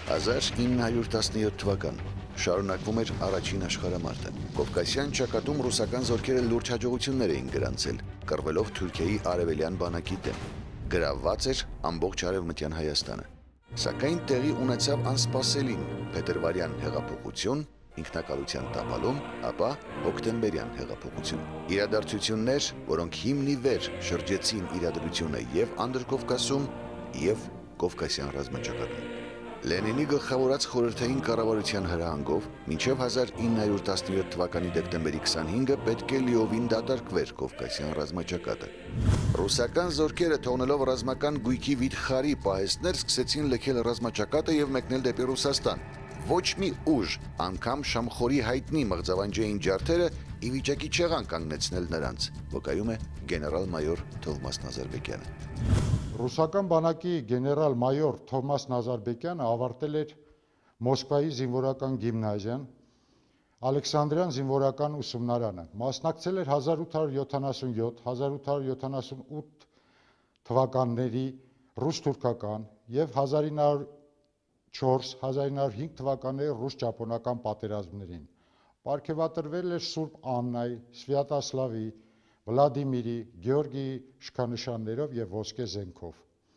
1917 թվական շարունակվում էր առաջին աշխարհամարտը։ Կովկասյան ճակատում ռուսական զորքերը լուրջ հաջողություններ էին գրանցել, կռվելով Թուրքիայի արևելյան բանակի դեմ։ Գրավված էր ամբողջ արևմտյան Հայաստանը։ Սակայն տեղի ունեցավ անսպասելին փետրվարյան հեղափոխություն, ինքնակալության տապալում, ապա հոկտեմբերյան հեղափոխություն։ Իրադարձություններ, որոնք հիմն ի վեր շրջեցին իրադրությունը եւ Անդրկովկասում, եւ Կովկասյան ռազմաճակատում։ Լենինի գլխավորած խորհրդային կառավարության հրահանգով մինչև 1917 թվականի դեկտեմբերի 25-ը պետք է լիովին դատարկվեր Կովկասյան ռազմաճակատը։ Ռուսական զորքերը թողնելով ռազմական գույքի վիթխարի պահեստներ սկսեցին լքել ռազմաճակատը եւ մեկնել դեպի Ռուսաստան։ Ոչ մի ուժ, անգամ Շամխորի հայտնի մղձավանջային ջարդերը ի վիճակի չեղան կանգնեցնել նրանց, վկայում է գեներալ-մայոր Թովմաս Նազարբեկյանը։ Ռուսական բանակի գեներալ-մայոր Թովմաս Նազարբեկյանը ավարտել էր Մոսկվայի զինվորական գիմնազիան, Ալեքսանդրյան զինվորական ուսումնարանը, մասնակցել էր 1877-1878 թվականների ռուս-թուրքական եւ 1904-1905 թվականների ռուս-ճապոնական պատերազմներին, պարգևատրվել էր Սուրբ Աննայի, Սվյատասլավի, Վլադիմիրի, Գեորգիի շքանշաններով եւ ոսկե զենքով։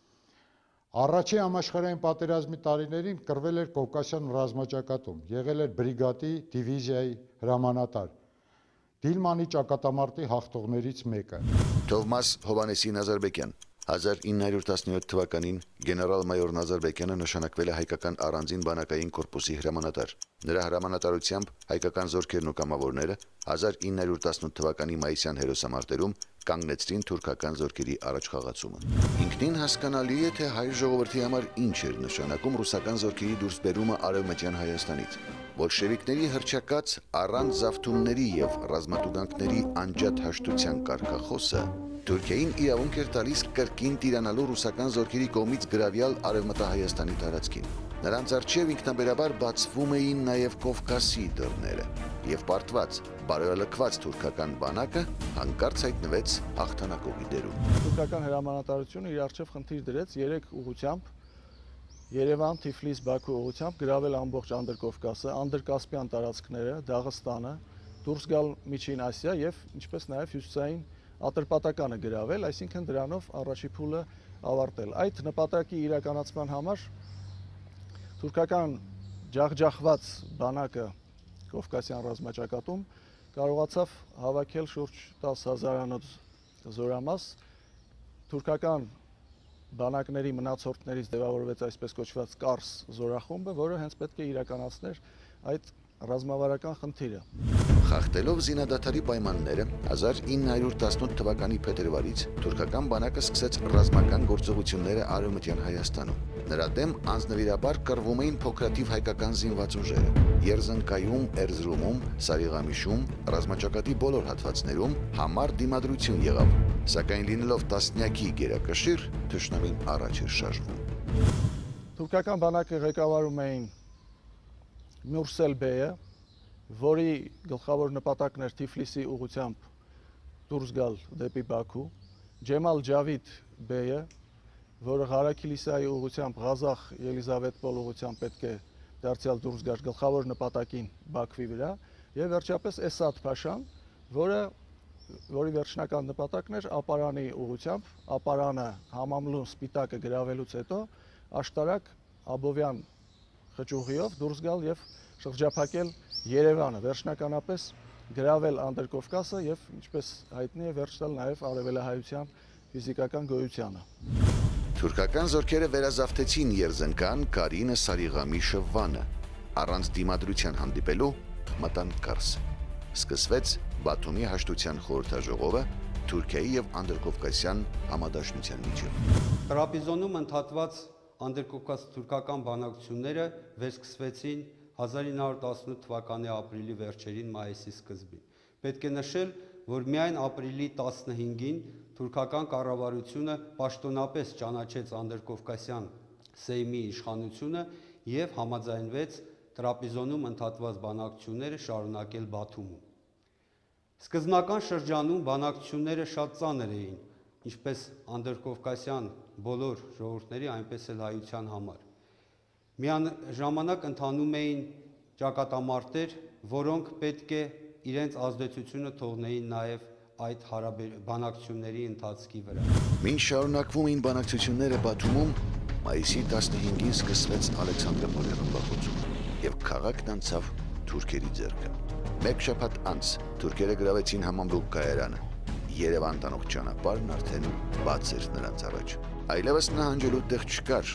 Առաջին համաշխարհային պատերազմի տարիներին կռվել էր Կովկասյան ռազմաճակատում, եղել էր բրիգադի, դիվիզիայի հրամանատար, Դիլմանի ճակատամարտի հաղթողներից մեկը։ Թովմաս Հովանեսի Նազարբեկյան 1917 թվականին գեներալ-մայոր Նազարբեկյանը նշանակվել է հայկական առանձին բանակային կորպուսի հրամանատար։ Նրա հրամանատարությամբ հայկական զորքերն ու կամավորները 1918 թվականի մայիսյան հերոսամարտերում կանգնեցրին թուրքական զորքերի առաջխաղացումը։ Ինքնին հասկանալի է, թե հայ ժողովրդի համար ինչ էր նշանակում ռուսական զորքերի դուրսբերումը արևմտյան Հայաստանից։ Բոլշևիկների հռչակած առանց զավթումների եւ ռազմատուգանքների անջատ հաշտության կարգախոսը Թուրքիային իրավունք էր տալիս կրկին տիրանալու ռուսական զորքերի կողմից գրավյալ Արևմտահայաստանի տարածքին։ Նրանց առջև ինքնաբերաբար բացվում էին նաև Կովկասի դռները, եւ պարտված, բարոյալքված թուրքական բանակը հանկարծ հայտնվեց հաղթանակողի դերում։ Թուրքական հրամանատարությունը իր առջև խնդիր դրեց 3 ուղղությամբ Երևան, Թիֆլիս, Բաքու ուղղությամբ գրավել ամբողջ Անդրկովկասը, Անդրկասպյան տարածքները, Դաղստանը, դուրս գալ Միջին Ասիա եւ ինչպես նաեւ հյուսիսային Ատրպատականը գրավել, այսինքն դրանով առաջի փուլը ավարտել։ Այդ նպատակի իրականացման համար թուրքական ջախջախված բանակը Կովկասյան ռազմաճակատում կարողացավ հավաքել շուրջ 10,000-անոց զորամաս, թուրքական բանակների մնացորդներից ձևավորվեց այսպես կոչված Կարս զորախումբը, որը հենց պետք է իրականացներ այդ ռազմավարական խնդիրը։ Խախտելով զինադադարի պայմանները 1918 թվականի փետրվարից թուրքական բանակը սկսեց ռազմական գործողությունները արևմտյան Հայաստանում։ Նրա դեմ անձնվիրաբար կռվում էին փոքրաթիվ հայկական զինված ուժերը։ Երզնկայում, Էրզրումում, Սարիղամիշում, ռազմաճակատի բոլոր հատվածներում համառ դիմադրություն եղավ, սակայն լինելով տասնյակի գերակշիռ, թշնամին առաջ էր շարժվում։ Թուրքական բանակը ղեկավարում էին Մուրսել բեյը, որի գլխավոր նպատակն էր Թիֆլիսի ուղղությամբ դուրս գալ դեպի Բաքու, Ջեմալ Ջավիդ բեյը, որը Ղարաքիլիսայի ուղղությամբ Ղազախ Ելիզավետպոլ ուղղությամբ պետք է դարձյալ դուրս գար գլխավոր նպատակին Բաքվի վրա, եւ վերջապես Էսադ Փաշան, որի վերջնական նպատակն էր Ապարանի ուղղությամբ, Ապարանը Համամլուն Սպիտակը գրավելուց հետո աշտարակ Աբովյան խճուղիով դուրս գալ եւ շրջափակել Երևանը, վերջնականապես գրավել Անդրկովկասը եւ ինչպես հայտնի է վերջ տալ նաեւ արևելահայության ֆիզիկական գոյությանը։ Թուրքական զորքերը վերազավթեցին Երզնկան, Կարինը, Սարիղամիշը, Վանը, առանց դիմադրության հանդիպելու մտան Կարս։ Սկսվեց Բաթումի հաշտության խորհրդաժողովը Թուրքիայի եւ Անդրկովկասյան համադաշնության միջև։ Տրապիզոնում ընդհատված Անդրկովկաս թուրքական բանակցությունները վերսկսվեցին 1918 թվականի ապրիլի վերջերին մայիսի սկզբին։ Պետք է նշել, որ միայն ապրիլի 15-ին թուրքական կառավարությունը պաշտոնապես ճանաչեց Անդրկովկասյան Սեյմի իշխանությունը եւ համաձայնվեց Տրապիզոնում ընդհատված բանակցությունները շարունակել Բաթումում։ Սկզբնական շրջանում բանակցությունները շատ ծանր էին, ինչպես Անդրկովկասյան բոլոր ժողովուրդների, այնպես էլ հայության համար։ Միաժամանակ ընթանում էին ճակատամարտեր, որոնք պետք է իրենց ազդեցությունը թողնեին նաև այդ բանակցությունների ընթացքի վրա։ Մինչ շարունակվում էին բանակցությունները Բաթումում, մայիսի 15-ին սկսվեց Ալեքսանդրոպոլի ռմբակոծումը եւ քաղաքն անցավ թուրքերի ձեռքը։ Մեկ շաբաթ անց թուրքերը գրավեցին Համամրուք կայարանը։ Երևան տանող ճանապարհն արդեն բաց էր նրանց առաջ։ Այլևս նահանջելու տեղ չկար։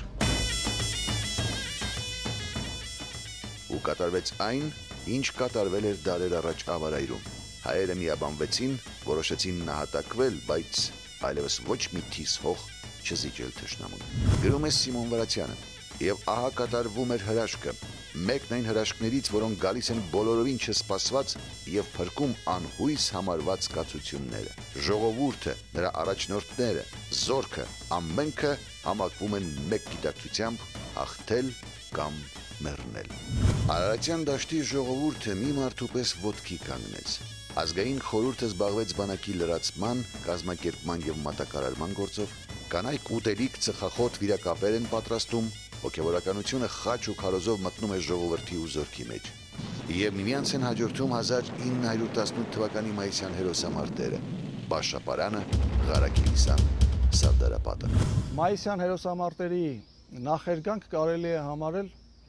Ու կատարվեց այն, ինչ կատարվել էր դարեր առաջ Ավարայրում։ Հայերը միաբանվեցին, որոշեցին նահատակվել, բայց այլևս ոչ մի թիս հող չզիջել թշնամուն։ Գրում է Սիմոն Վրացյանը, եւ ահա կատարվում էր հրաշքը։ Մեկն այն հրաշքներից, որոնք գալիս են բոլորովին չսպասված եւ փրկում անհույս համարված կացությունները։ Ժողովուրդը, նրա առաջնորդները, զորքը, ամենքը համակվում են մեկ գիտակցությամբ՝ հաղթել կամ մեռնել։ Արարատյան դաշտի ժողովուրդը մի մարդու պես ոտքի կանգնեց։ Ազգային խորհուրդը զբաղվեց բանակի լրացման, կազմակերպման եւ մատակարարման գործով, կանայք ուտելիք, ծխախոտ, վիրակապեր են պատրաստում, հոգեվորականությունը խաչ ու քարոզով մտնում է ժողովրդի ու զորքի մեջ։ Եվ միմյանց են հաջորդում 1918 թվականի մայիսյան հերոսամարտերը՝ Բաշապարանը, Ղարաքիլիսան, Սարդարապատը։ Մայիսյան հերոսամարտերի նախերգանք կարելի է համարել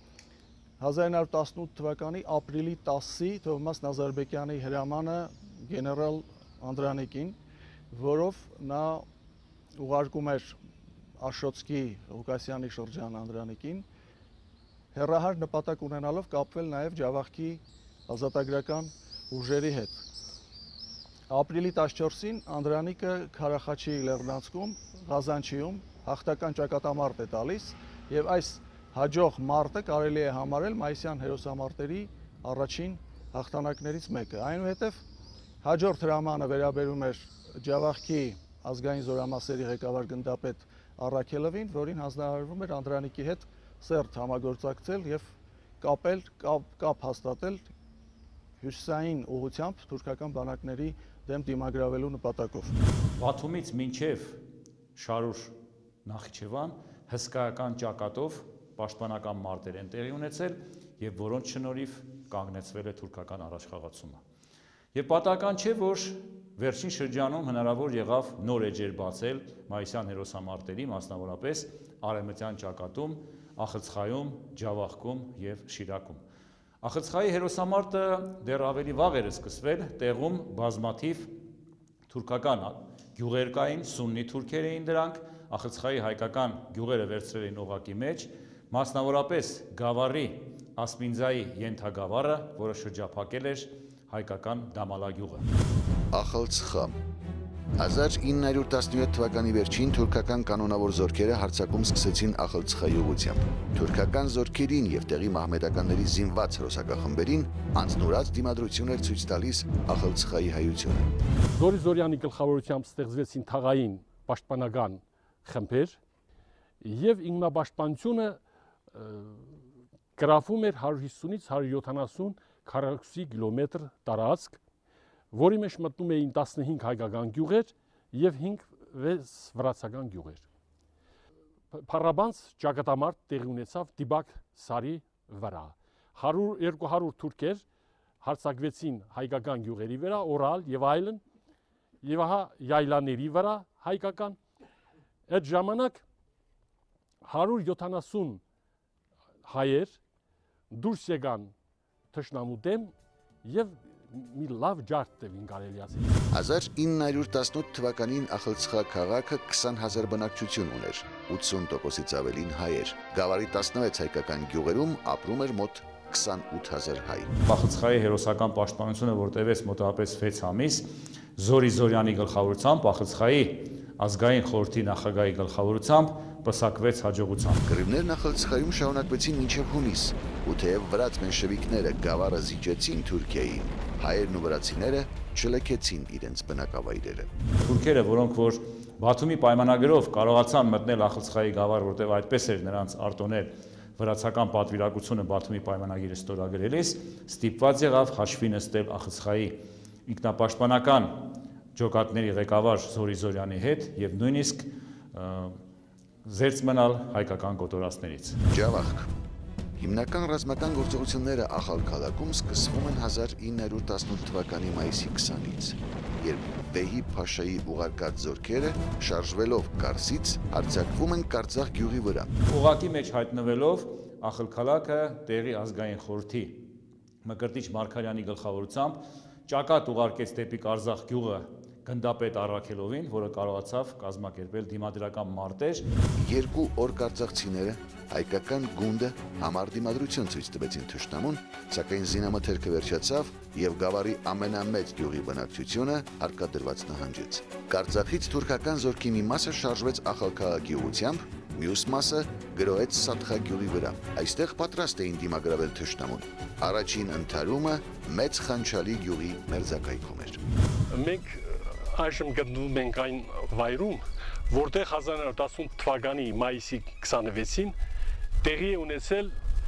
1918 թվականի ապրիլի 10-ի Թովմաս Նազարբեկյանի հրամանը գեներալ Անդրանիկին, որով նա ուղարկում էր Աշոտսկի Ղուկասյանի շրջան Անդրանիկին, հեռահար նպատակ ունենալով կապվել նաև Ջավախքի ազատագրական ուժերի հետ։ Ապրիլի 14-ին Անդրանիկը Քարախաչի լեռնանցքում, Ղազանչիում հաղթական ճակատամարտ է տալիս եւ այս հաջող մարտը կարելի է համարել մայիսյան հերոսամարտերի առաջին հաղթանակներից մեկը։ Այնուհետև հաջորդ հրամանը վերաբերում էր Ջավախքի ազգային զորամասերի ղեկավար գնդապետ Առաքելովին, որին հանձնարարվում էր Անդրանիկի հետ սերտ համագործակցել եւ կապ հաստատել հյուսիսային ուղղությամբ թուրքական բանակների դեմ դիմագրավելու նպատակով։ Բաթումից մինչև Շարուր Նախիջևան հսկայական ճակատով պաշտպանական մարտեր են տեղի ունեցել եւ որոնց շնորհիվ կանգնեցվել է թուրքական առաջխաղացումը։ Եվ պատահական չէ, որ վերջին շրջանում հնարավոր եղավ նոր էջեր բացել մայիսյան հերոսամարտերի, մասնավորապես արևմտյան ճակատում, Ախցխայում, Ջավախքում եւ Շիրակում։ Ախցխայի հերոսամարտը դեռ ավելի վաղ էր սկսվել, տեղում բազմաթիվ թուրքական գյուղեր կային, սուննի թուրքեր էին դրանք, Ախցխայի հայկական գյուղերը վերցրել էին օղակի մեջ, մասնավորապես Գավառի Ասպինձայի ենթագավառը, որը շրջափակել էր հայկական Դամալագյուղը։ Ախալցխա 1917 թվականի վերջին թուրքական կանոնավոր զորքերը հարձակում սկսեցին Ախալցխայի ուղղությամբ։ Թուրքական զորքերին եւ տեղի մահմեդականների զինված հրոսակախմբերին անձնուրաց դիմադրություն էր ցույց տալիս Ախալցխայի հայությունը։ Զորի-Զորյանի գլխավորությամբ ստեղծվեցին թաղային պաշտպանական խմբեր եւ ինքնապաշտպանությունը գրավում էր 150-ից 170 քառակուսի կիլոմետր տարածք, որի մեջ մտնում էին 15 հայկական գյուղեր եւ 5-6 վրացական գյուղեր։ Փառաբանց ճակատամարտ տեղի ունեցավ Դիբակ սարի վրա։ 200 թուրքեր հարձակվեցին հայկական գյուղերի վրա, Օրալ եւ այլն, եւ ահա յայլաների վրա հայկական։ Այդ ժամանակ 170 հայեր դուրս եկան թշնամու դեմ եւ մի լավ ջարդ տևին կարելի ասել։ 1918 թվականին Ախալցխա քաղաքը 20,000 բնակչություն ուներ, 80%-ից ավելին հայեր։ Գավառի 16 հայկական գյուղերում ապրում էր մոտ 28,000 հայ։ Ախցխայի հերոսական պաշտպանությունը, որ տևեց մոտավորապես 6 ամիս, Զորի-Զորյանի գլխավորությամբ, Ախցխայի ազգային խորհրդի նախագահի գլխավորությամբ պսակվեց հաջողությամբ։ Կռիվներն Ախալցխայում շարունակվեցին մինչև հունիս, ու թեև վրաց մենշևիկները գավառը զիջեցին Թուրքիային, հայերն ու վրացիները չլքեցին իրենց բնակավայրերը։ Թուրքերը, որոնք որ Բաթումի պայմանագրով կարողացան մտնել Ախցխայի գավառ, որտեղ այդպես էր նրանց արտոնել վրացական պատվիրակությունը Բաթումի պայմանագիրը ստորագրելիս, ստիպված եղավ հաշվի նստել Ախցխայի ինքնապաշտպանական ջոկատների ղեկավար Զորի-Զորյանի հետ եւ նույնիսկ զերծ մնալ հայկական կոտորածներից։ Ջավախք Հիմնական ռազմական գործողությունները Ախալ քաղաքում սկսվում են 1918 թվականի մայիսի 20-ից, երբ Վեհի Փաշայի ուղարկած զորքերը շարժվելով Կարսից արձակվում են Կարծախ գյուղի վրա։ Ուղակի մեջ հայտնվելով Ախալ քաղաքը տեղի ազգային խորհրդի Մկրտիչ Մարգարյանի գլխավորությամբ ճակատ ուղարկեց դեպի Կարծախ գյուղը գնդապետ Առաքելովին, որը կարողացավ կազմակերպել դիմադրական մարտեր։ 2 օր կարծախցիները հայկական գունդը համառ դիմադրություն ցույց տվեցին թշնամուն, սակայն զինամթերքը վերջացավ եւ Գավառի ամենամեծ գյուղի բնակչությունը հարկադրված նահանջեց։ Կարծախից թուրքական զորքի մի մասը շարժվեց Ախալ քաղաքի ուղությամբ, մյուս մասը գրոհեց Սատխա գյուղի վրա։ Այստեղ պատրաստ էին դիմագրավել թշնամուն։ Առաջին ընթարումը Մեծ Խանչալի գյուղի մերձակայքում էր։ Մենք այժմ գտնվում ենք այն վայրում, որտեղ 1918 թվականի մայիսի 26-ին տեղի է ունեցել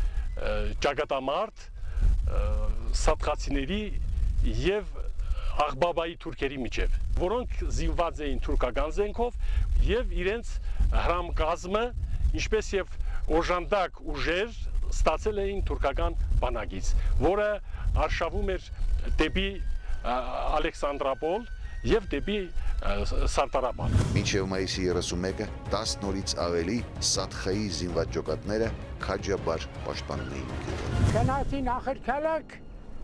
ճակատամարտ սատխացիների եւ Աղբաբայի թուրքերի միջև, որոնք զինված էին թուրքական զենքով եւ իրենց հրամկազմը, ինչպես եւ օժանդակ ուժեր ստացել էին թուրքական բանակից, որը արշավում էր դեպի Ալեքսանդրապոլ եւ դեպի Սարտարապատ։ Մինչև մայիսի 31-ը 10 նորից ավելի Սատխայի զինված ջոկատները քաջաբար պաշտպանում էին գյուղը։ Գնացին Ախալ քաղաք,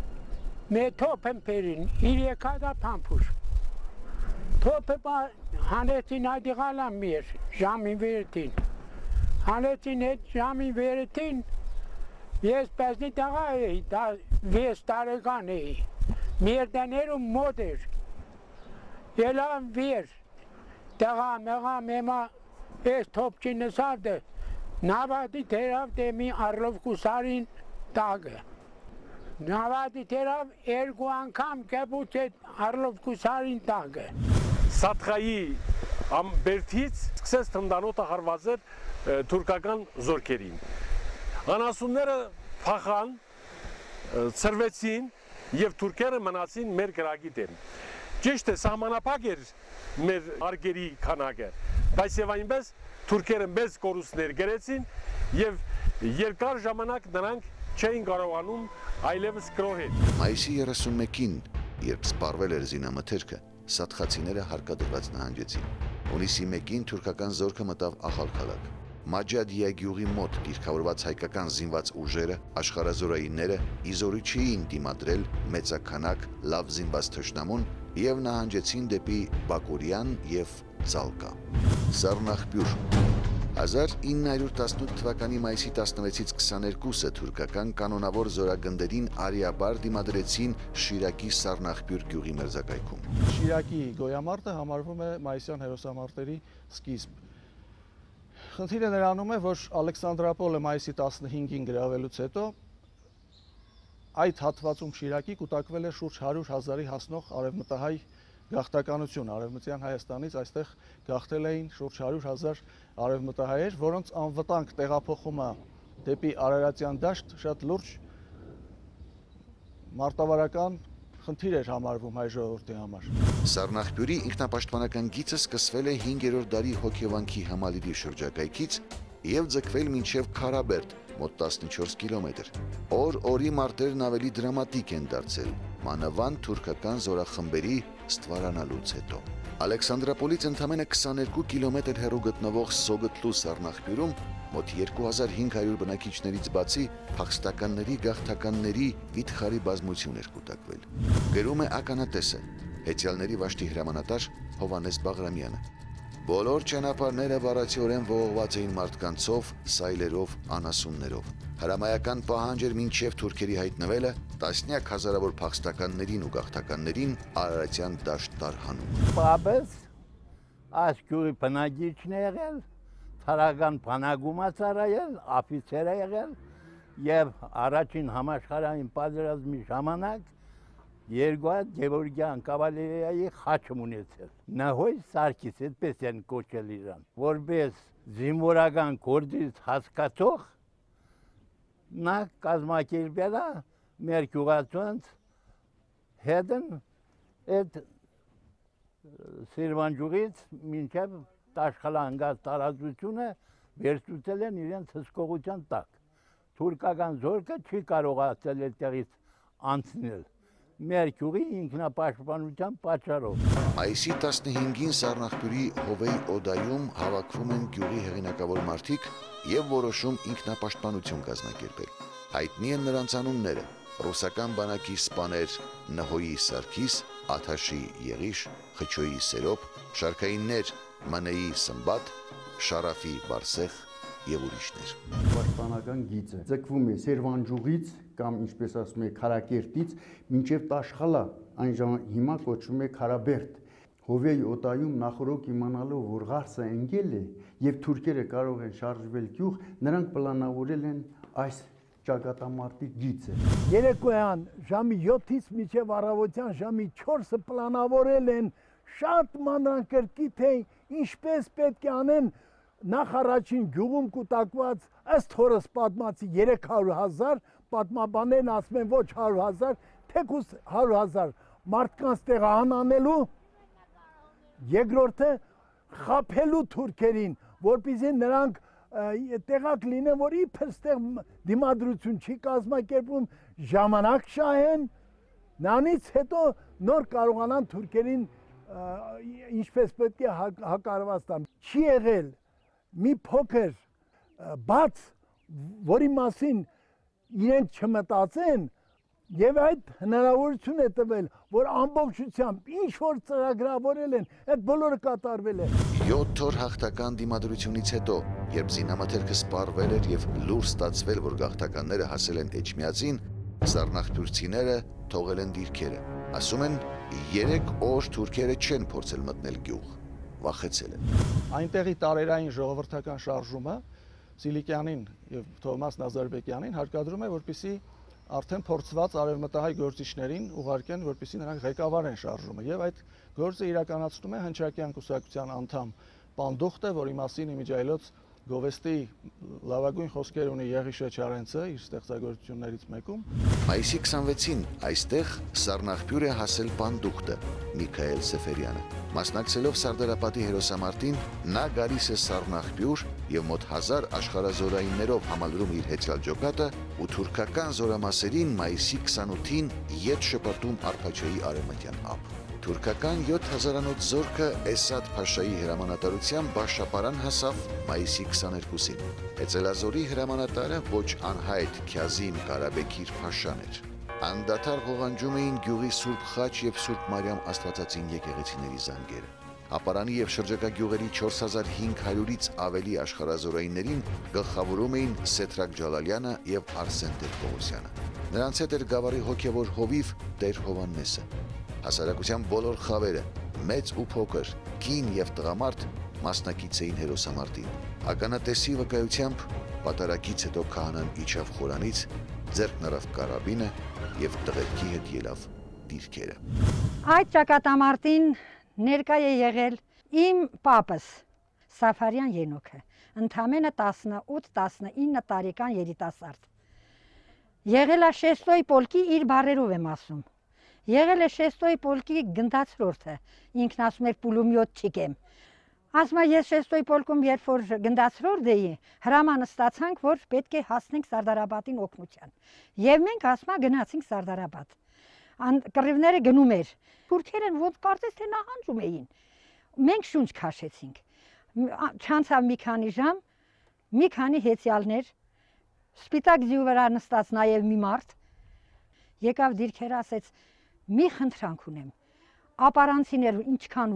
մեթոփ են բերին, իր եկադա փամփուր։ Թոփը հանեցին այդიღալան մեր ժամին վերտին։ Հանեցին այդ ժամին վերտին, ես պեսնի տաղա էի, 6 տարեկան էի։ Մեր դաներում մոտ էր։ Ելան վեր, տղա մեղա մեմա ես թոփչի նսարդը, նավատի թերավ դեմի Արլով կուսարին տագը։ Նավատի թերավ 2 անգամ կեպուց էտ Արլով կուսարին տագը։ Սատխայի ամբերթից սկսեց տնտանոթը հարվածել թուրքական զորքերին։ Անասունները փախան, ծրվեցին եւ թուրքերը մնացին մեր գրագի դեմ։ Ճիշտ է, սահմանափակ էր մեր արգերի քանակը, բայց եւ այնպես թուրքերը մեծ կորուստներ գրեցին եւ երկար ժամանակ նրանք չէին կարողանում այլևս կրոհել։ Մայիսի 31-ին, երբ սպառվել էր զինամթերքը, սատխացիները հարկադրված նահանջեցին։ Հունիսի 1-ին թուրքական զորքը մտավ Ախալ քաղաք։ Մաջադիա գյուղի մոտ դիրքավորված հայկական զինված ուժերը, աշխարհազորայինները իզորի չէին դիմադրել մեծաքանակ լավ զինված թշնամուն եւ նահանջեցին դեպի Բակուրյան եւ Ծալկա։ Սառնախբյուր 1918 թվականի մայիսի 16-ից 22-ը թուրքական կանոնավոր զորագնդերին արիաբար դիմադրեցին Շիրակի Սառնախբյուր գյուղի մերձակայքում։ Շիրակի գոյամարտը համարվում է մայիսյան հերոսամարտերի սկիզբ։ Խնդիրը նրանում է, որ Ալեքսանդրապոլը մայիսի 15-ին գրավելուց հետո այդ հատվածում Շիրակի կուտակվել է շուրջ 100,000-ի հասնող արևմտահայ գաղթականություն Արևմտյան Հայաստանից, այստեղ գաղթել էին շուրջ 100,000 արևմտահայեր, որոնց անվտանգ տեղափոխումը դեպի Արարատյան դաշտ շատ լուրջ մարտավարական խնդիր էր համարվում հայ ժողովրդի համար։ Սառնախբյուրի ինքնապաշտպանական գիծը սկսվել է 5-րդ դարի հոգեվանքի համալիրի շրջակայքից եւ ձգվել մինչեւ Քարաբերդ, մոտ 14 կիլոմետր։ Օր-օրի մարտերն ավելի դրամատիկ են դարձել, մանավանդ թուրքական զորախմբերի ստվարանալուց հետո։ Ալեքսանդրապոլից ընդամենը 22 կիլոմետր հեռու գտնվող Սոգտլու Սառնախբյուրում մոտ 2500 բնակիչներից բացի փախստականների գաղթականների վիթխարի բազմություն էր կուտակվել։ Գրում է ականատեսը, հեծյալների վաշտի հրամանատար Հովհաննես Բաղրամյանը։ Բոլոր ճանապարհները բառացիորեն ողողված էին մարդկանցով, սայլերով, անասուններով։ Հրամայական պահանջ էր մինչև թուրքերի հայտնվելը տասնյակ հազարավոր փախստականներին ու գաղթականներին Արարատյան դաշտ տարհանում։ Պապս այս գյուղի բնակիչն է եղել, թարական բանակում է ծառայել, աֆիցեր է եղել եւ առաջին համաշխարհային պատերազմի ժամանակ Երգոհատ Գևորգյան կավալերիայի խաչում ունեցել։ Նահոյ Սարգիս այդպես են կոչել իրան, որպես զինվորական գործից հասկացող նա կազմակերպել է մեր գյուղացոնց հետն այդ Սիրվանջուղից մինչև Տաշխալանգած տարածությունը վերցուցել են իրենց հսկողության տակ։ թուրքական զորքը չի կարողացել այդտեղից անցնել։ Մեր գյուղի ինքնապաշտպանության պատճառով։ Մայիսի 15-ին Սառնախբյուրի Հովեի օդայում հավաքվում են գյուղի հեղինակավոր մարդիկ եւ որոշում ինքնապաշտպանություն կազմակերպել։ Հայտնի են նրանց անունները՝ ռուսական բանակի սպաներ Նհոյի Սարգիս, Աթաշի Եղիշ, Խչոյի Սերոբ, շարքայիններ Մանեի Սմբատ, Շարաֆի Բարսեղ եւ ուրիշներ։ Պաշտպանական գիծը ձգվում է Սերվանջուղից կամ ինչպես ասում է Քարակերտից մինչև Տաշխալա, այն հիմա կոչվում է Քարաբերդ։ Հովեի օտայում նախորոք իմանալով որ ղարսը ընկել է եւ թուրքերը կարող են շարժվել գյուղ, նրանք պլանավորել են այս ճակատամարտի գիծը։ Երեկոյան ժամի 7-ից մինչև առավոտյան ժամի 4-ը պլանավորել են շատ մանրանկրկիտ թե ինչպես պետք է անեն նախ առաջին գյուղում կուտակված ըստ հորս պատմածի 300,000, պատմաբաններն ասում են ոչ 100,000, թեկուզ 100,000 մարդկանց տեղահան անելու, երկրորդը խաբելու թուրքերին, որպեսզի նրանք տեղակ լինեն, որ իբր ստեղ դիմադրություն չի կազմակերպում, ժամանակ շահեն, նրանից հետո նոր կարողանան թուրքերին ինչպես պետք է հակարված տան։ Չի եղել մի փոքր բաց, որի մասին իրենք չմտածեն եւ այդ հնարավորություն է տվել, որ ամբողջությամբ ինչ որ ծրագրավորել են, այդ բոլորը կատարվել է։ 7 օր հաղթական դիմադրությունից հետո, երբ զինամթերքը սպառվել էր եւ լուր ստացվել, որ գաղթականները հասել են Էջմիածին, սառնախբյուրցիները թողել են դիրքերը։ Ասում են 3 օր թուրքերը չեն փորձել մտնել գյուղ, վախեցել են։ Այնտեղի տարերային ժողովրդական շարժումը Սիլիկյանին եւ Թովմաս Նազարբեկյանին հարկադրում է, որպեսզի արդեն փորձված արևմտահայ գործիչներին ուղարկեն, որպեսզի նրանք ղեկավարեն շարժումը, եւ այդ գործը իրականացնում է Հնչակյան կուսակցության անդամ Պանդուխտը, որի մասին իմիջայլոց Գովեստի լավագույն խոսքեր ունի Եղիշե Չարենցը իր ստեղծագործություններից մեկում։ Մայիսի 26-ին այստեղ Սառնախբյուր է հասել Պանդուխտը Միքայել Սեֆերյանը։ Մասնակցելով Սարդարապատի հերոսամարտին, նա գալիս է Սառնախբյուր եւ մոտ 1000 աշխարհազորայիններով համալրում իր հեծյալ ջոկատը ու թուրքական զորամասերին մայիսի 28-ին ետ շպրտում Արփաչեի արևմտյան ափ։ Թուրքական 7000-անոց զորքը Էսադ Փաշայի հրամանատարությամբ Բաշապարան հասավ մայիսի 22-ին։ Էծելազորի հրամանատարը ոչ անհայտ Քյազիմ Կարաբեկիր Փաշան էր։ Անդադար ղողանջում էին գյուղի Սուրբ Խաչ եւ Սուրբ Մարիամ Աստվածածին եկեղեցիների զանգերը։ Ապարանի եւ շրջակա գյուղերի 4500-ից ավելի աշխարհազորայիններին գլխավորում էին Սեթրակ Ջալալյանը եւ Արսեն Տեր-Պողոսյանը։ Նրանց հետ էր գավառի հոգեվոր հովիվ Տեր Հովաննեսը։ Հասարակության բոլոր խավերը, մեծ ու փոքր, կին եւ տղամարդ մասնակից էին հերոսամարտին։ Ականատեսի վկայությամբ պատարագից հետո քահանան իջավ խորանից, ձեռքն առավ կարաբինը եւ տղերքի հետ ելավ դիրքերը։ Այդ ճակատամարտին ներկա է եղել իմ պապս Սաֆարյան Ենոքը, ընդամենը 18-19 տարեկան երիտասարդ։ Եղել է Շեստոյի պոլկի իր բառերով եմ ասում։ Եղել է Շեստոյի պոլկի գնդացրորդը, ինքն ասում էր պուլումյոտ չիկեմ։ Ասում է ես Շեստոյի պոլկում երբ որ գնդացրորդ էի, հրամանը ստացանք, որ պետք է հասնենք Սարդարապատին օգնության։ Եվ մենք ասում է գնացինք Սարդարապատ։ Կռիվները գնում էր։ Թուրքերն ոնց կարծես թե նահանջում էին։ Մենք շունչ քաշեցինք։ Չանցավ մի քանի ժամ, մի քանի հեծյալներ, սպիտակ ձիու վրա նստած նաև մի մարդ եկավ դիրքերը ասեց. մի խնդրանք ունեմ, ապարանցիներ ինչքան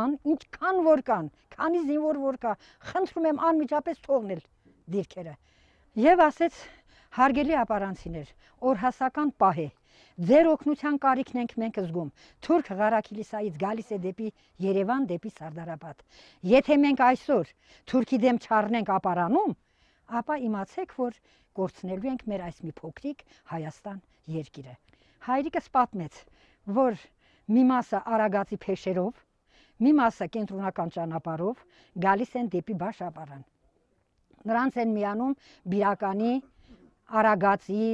որ կան, քանի զինվոր որ կա, խնդրում եմ անմիջապես թողնել դիրքերը։ Եվ ասեց հարգելի ապարանցիներ, օրհասական պահ է, ձեր օգնության կարիքն ենք մենք զգում, թուրք Ղարաքիլիսայից գալիս է դեպի Երևան, դեպի Սարդարապատ։ Եթե մենք այսօր թուրքի դեմ չառնենք ապարանում, ապա իմացեք, որ կորցնելու ենք մեր այս մի փոքրիկ Հայաստան երկիրը։ Հայրիկս պատմեց, որ մի մասը Արագածի փեշերով, մի մասը կենտրոնական ճանապարհով գալիս են դեպի Բաշապարան։ Նրանց են միանում Բիրականի, Արագածի,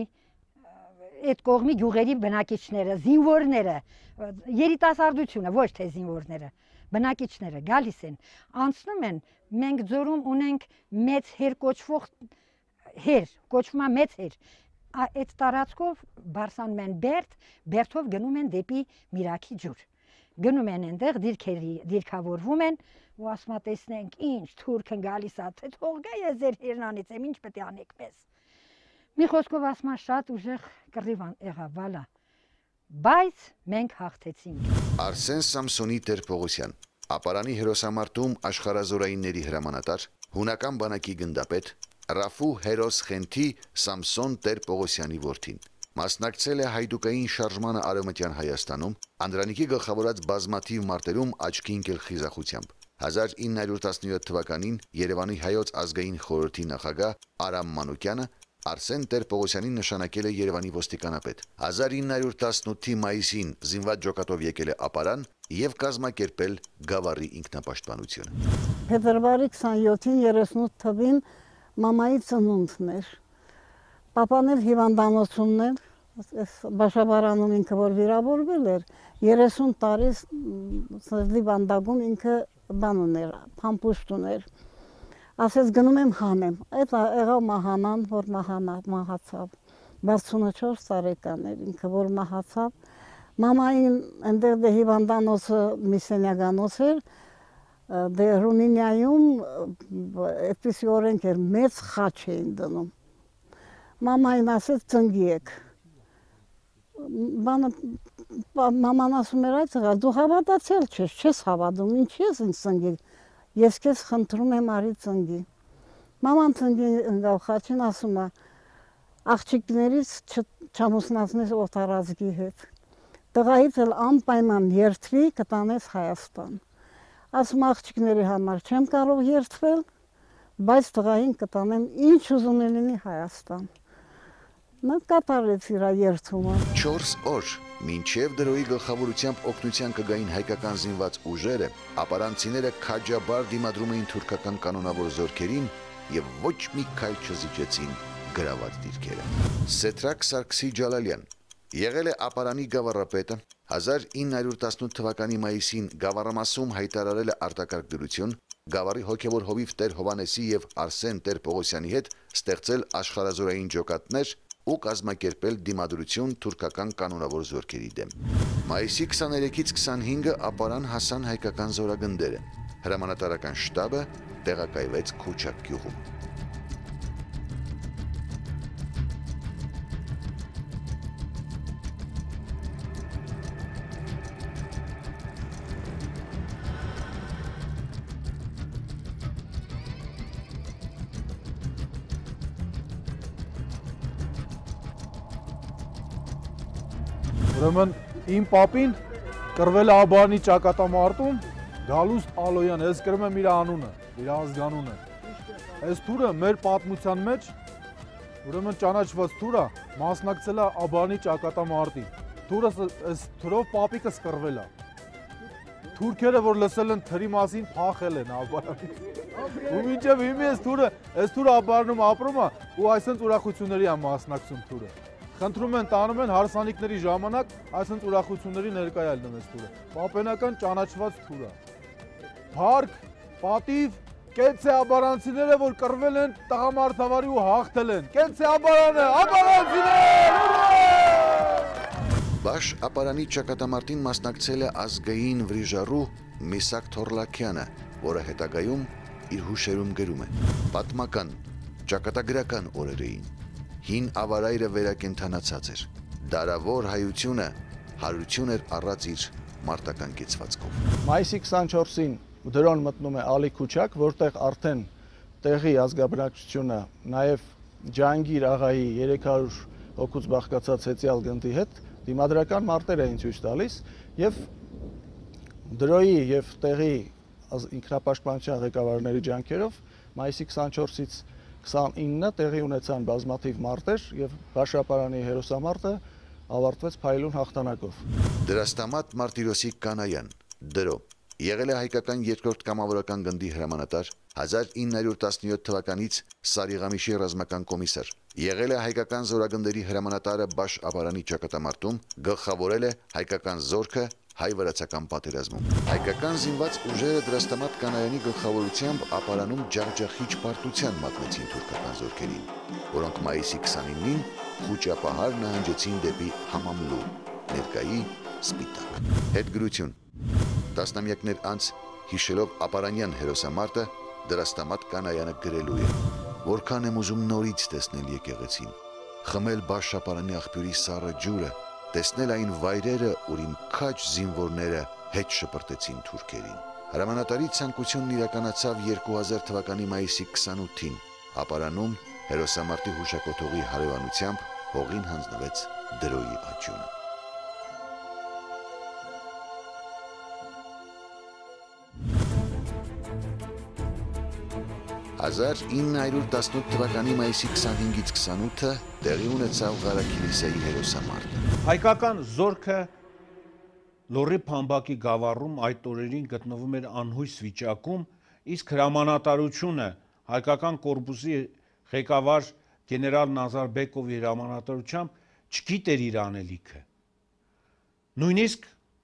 այդ կողմի գյուղերի բնակիչները, զինվորները, երիտասարդությունը, ոչ թե զինվորները, բնակիչները գալիս են, անցնում են, մենք ձորում ունենք մեծ հերկոչվող հեր, կոչվում է մեծ հեր, այդ տարածքով բարձանում են բերդով գնում են դեպի Միրաքի ջուր։ Գնում են այնտեղ դիրքավորվում են ու ասում են տեսնենք ինչ թուրքն գալիս է, թե թող գա ես ձեր հերնանից եմ, ինչ պետք է անեք մեզ։ Մի խոսքով ասում են շատ ուժեղ կռիվ եղավ, վալա։ Բայց մենք հաղթեցինք։ Արսեն Սամսոնի Տեր-Պողոսյան, ապարանի հերոսամարտում աշխարհազորայինների հրամանատար, հունական բանակի գնդապետ, Ռաֆու հերոս Խենթի Սամսոն Տեր-Պողոսյանի որդին։ Մասնակցել է հայդուկային շարժմանը Արևմտյան Հայաստանում, Անդրանիկի գլխավորած բազմաթիվ մարտերում աչքի ընկել խիզախությամբ։ 1917 թվականին Երևանի հայոց ազգային խորհրդի նախագահ Արամ Մանուկյանը Արսեն Տեր-Պողոսյանին նշանակել է Երևանի ոստիկանապետ։ 1918-ի մայիսին զինված ջոկատով եկել է ապարան եւ կազմակերպել Գավառի ինքնապաշտպանությունը։ Փետրվարի 27-ին 38 թվին մամայի ծնունդն էր։ Պապան էլ հիվանդանոցումն էր, Բաշաբարանում ինքը որ վիրավորվել էր, 30 տարի սրտի վանդակում ինքը բան ուներ, փամփուշտ ուներ։ Ասես գնում եմ հանեմ, այդ եղավ մահանան, որ մահացավ, 64 տարեկան էր ինքը, որ մահացավ, մամային ընդեղ դե հիվանդանոցը մի սենյականոց էր, դե Ռումինիայում այդպիսի օրենք էր, մեծ խաչ էին դնում, մամային ասեց ծնգի եք, մաման ասում էր այդ եղա, դու հավատացել չես հավատում, ինչ ես ինձ ծնգի, ես քեզ խնդրում եմ արի ծնգի։ Մաման ծնգի ընկավ խաչին ասում է, աղջիկներից չամուսնացնես օտարազգի հետ։ Տղայից էլ անպայման երթվի կտանես Հայաստան։ Ասում աղջիկների համար չեմ կարող երթվել, բայց տղային կտանեմ ինչ ուզում է լինի Հայաստան։ Նա կատարեց իր երթումը։ 4 օր մինչև դրոյի գլխավորությամբ օգնության կգային հայկական զինված ուժերը, ապարանցիները քաջաբար դիմադրում էին թուրքական կանոնավոր զորքերին եւ ոչ մի քայլ չզիջեցին գրաված դիրքերը։ Սեթրակ Սարգսի Ջալալյան եղել է ապարանի գավառապետը, 1918 թվականի մայիսին Գավառամասում հայտարարել է արտակարգ դրություն, Գավառի հոգևոր հովիվ Տեր Հովանեսի եւ Արսեն Տեր-Պողոսյանի հետ ստեղծել աշխարհազորային ջոկատներ ու կազմակերպել դիմադրություն թուրքական կանոնավոր զորքերի դեմ։ Մայիսի 23-ից 25-ը ապարան հասան հայկական զորագնդերը։ Հրամանատարական շտաբը տեղակայվեց Քուչակ գյուղում։ Ուրեմն իմ պապին կռվել է Աբարանի ճակատամարտում, Գալուստ Ալոյան, ես կրում եմ իր անունը, իր ազգանունը։ Այս թուրը մեր պատմության մեջ ուրեմն ճանաչված թուր է, մասնակցել է Աբարանի ճակատամարտին։ Թուրը այս թուրով պապիկս կռվել է։ Թուրքերը որ լսել են թրի մասին փախել են Աբարանից։ Ու մինչև հիմա այս թուրը Աբարանում ապրում է ու այսպես ուրախությունների է մասնակցում թուրը։ Խնդրում են տանում են հարսանիքների ժամանակ այսպես ուրախությունների ներկայ լինում այս թուրը։ Պապենական ճանաչված թուր է։ Փառք, պատիվ, կեցե աբարանցիները, որ կռվել են տղամարդավարի ու հաղթել են։ Կեցե Աբարանը, աբարանցիներ! Բաշ ապարանի ճակատամարտին մասնակցել է ազգային վրիժառու Միսակ Թորլաքյանը, որը հետագայում իր հուշերում գրում է. պատմական, ճակատագրական օրեր էին։ Հին ավարայրը վերակենդանացած էր։ Դարավոր հայությունը հարություն էր առած իր մարտական կեցվածքով։ Մայիսի 24-ին դրոն մտնում է Ալի Քուչակ, որտեղ արդեն տեղի ազգաբնակչությունը նաև Ջանգիր աղայի 300 հոգուց բաղկացած հեծյալ գնդի հետ դիմադրական մարտեր էին ցույց տալիս եւ դրոյի եւ տեղի ինքնապաշտպանության ղեկավարների ջանքերով մայիսի 24-ից 29-ը տեղի ունեցան բազմաթիվ մարտեր եւ Բաշապարանի հերոսամարտը ավարտվեց փայլուն հաղթանակով։ Դրաստամատ Մարտիրոսի Կանայան, դրո, եղել է հայկական երկրորդ կամավորական գնդի հրամանատար, 1917 թվականից Սարիղամիշի ռազմական կոմիսար, եղել է հայկական զորագնդերի հրամանատարը Բաշ ապարանի ճակատամարտում, գլխավորել է հայկական զորքը հայ-վրացական պատերազմում։ Հայկական զինված ուժերը Դրաստամատ Կանայանի գլխավորությամբ ապարանում ջախջախիչ պարտության մատնեցին թուրքական զորքերին, որոնք մայիսի 29-ին Խուճապահար նահանջեցին դեպի Համամլու, ներկայի Սպիտակ։ Հետգրություն։ Տասնամյակներ անց, հիշելով ապարանյան հերոսամարտը, Դրաստամատ Կանայանը գրելու է. «Որքան եմ ուզում նորից տեսնել եկեղեցին, խմել Բաշապարանի աղբյուրի սառը ջուրը, տեսնել այն վայրերը, ուր իմ քաջ զինվորները հետ շպրտեցին թուրքերին»։ Հրամանատարի ցանկությունն իրականացավ 2000 թվականի մայիսի 28-ին, ապարանում հերոսամարտի հուշակոթողի հարևանությամբ հողին հանձնվեց դրոյի աճյունը։ 1918 թվականի մայիսի 25-ից 28-ը տեղի ունեցավ Ղարաքիլիսայի հերոսամարտը։ Հայկական զորքը Լոռի Փամբակի գավառում այդ օրերին գտնվում էր անհույս վիճակում, իսկ հրամանատարությունը հայկական կորպուսի ղեկավար գեներալ Նազարբեկովի հրամանատարությամբ չգիտեր իր անելիքը։ Նույնիսկ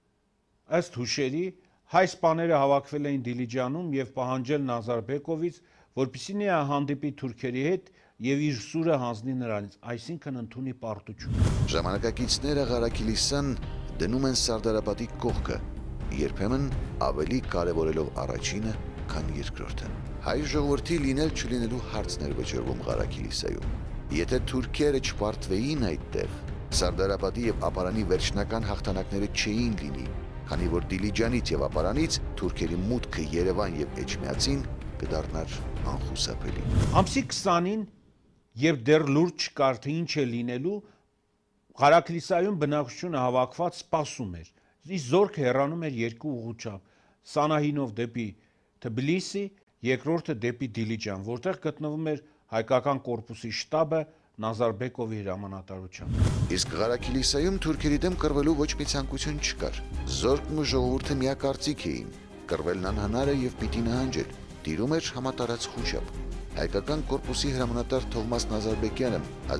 ըստ հուշերի հայ սպաները հավաքվել էին Դիլիջանում եւ պահանջել Նազարբեկովից, որպեսզի նա հանդիպի թուրքերի հետ եւ իր սուրը հանձնի նրանից, այսինքն ընդունի պարտություն։ Ժամանակակիցները Ղարաքիլիսան դնում են Սարդարապատի կողքը, երբեմն ավելի կարևորելով առաջինը, քան երկրորդը։ Հայ ժողովրդի լինել չլինելու հարցն էր վճռվում Ղարաքիլիսայում։ Եթե թուրքերը չպարտվեին այդտեղ, Սարդարապատի եւ ապարանի վերջնական հաղթանակները չէին լինի, քանի որ Դիլիջանից եւ ապարանից թուրքերի մուտքը Երևան եւ Էջմիածին կդառնար անխուսափելի։ Ամսի 20-ին, երբ դեռ լուրջ չկար, թե ինչ է լինելու, Ղարաքիլիսայում բնակչությունը հավաքված սպասում էր։ Իսկ զորքը հեռանում էր երկու ուղղությամբ՝ Սանահինով դեպի Թբիլիսի, երկրորդը դեպի Դիլիջան, որտեղ գտնվում էր հայկական կորպուսի շտաբը Նազարբեկովի հրամանատարությամբ։ Իսկ Ղարաքիլիսայում թուրքերի դեմ կռվելու ոչ մի ցանկություն չկար։ Զորքն ու ժողովուրդը միակարծիք էին, կռվելն անհնար է եւ պիտի նահանջել։ Տիրում էր համատարած խուճապ։ Հայկական կորպուսի հրամանատար Թովմաս Նազարբեկյանը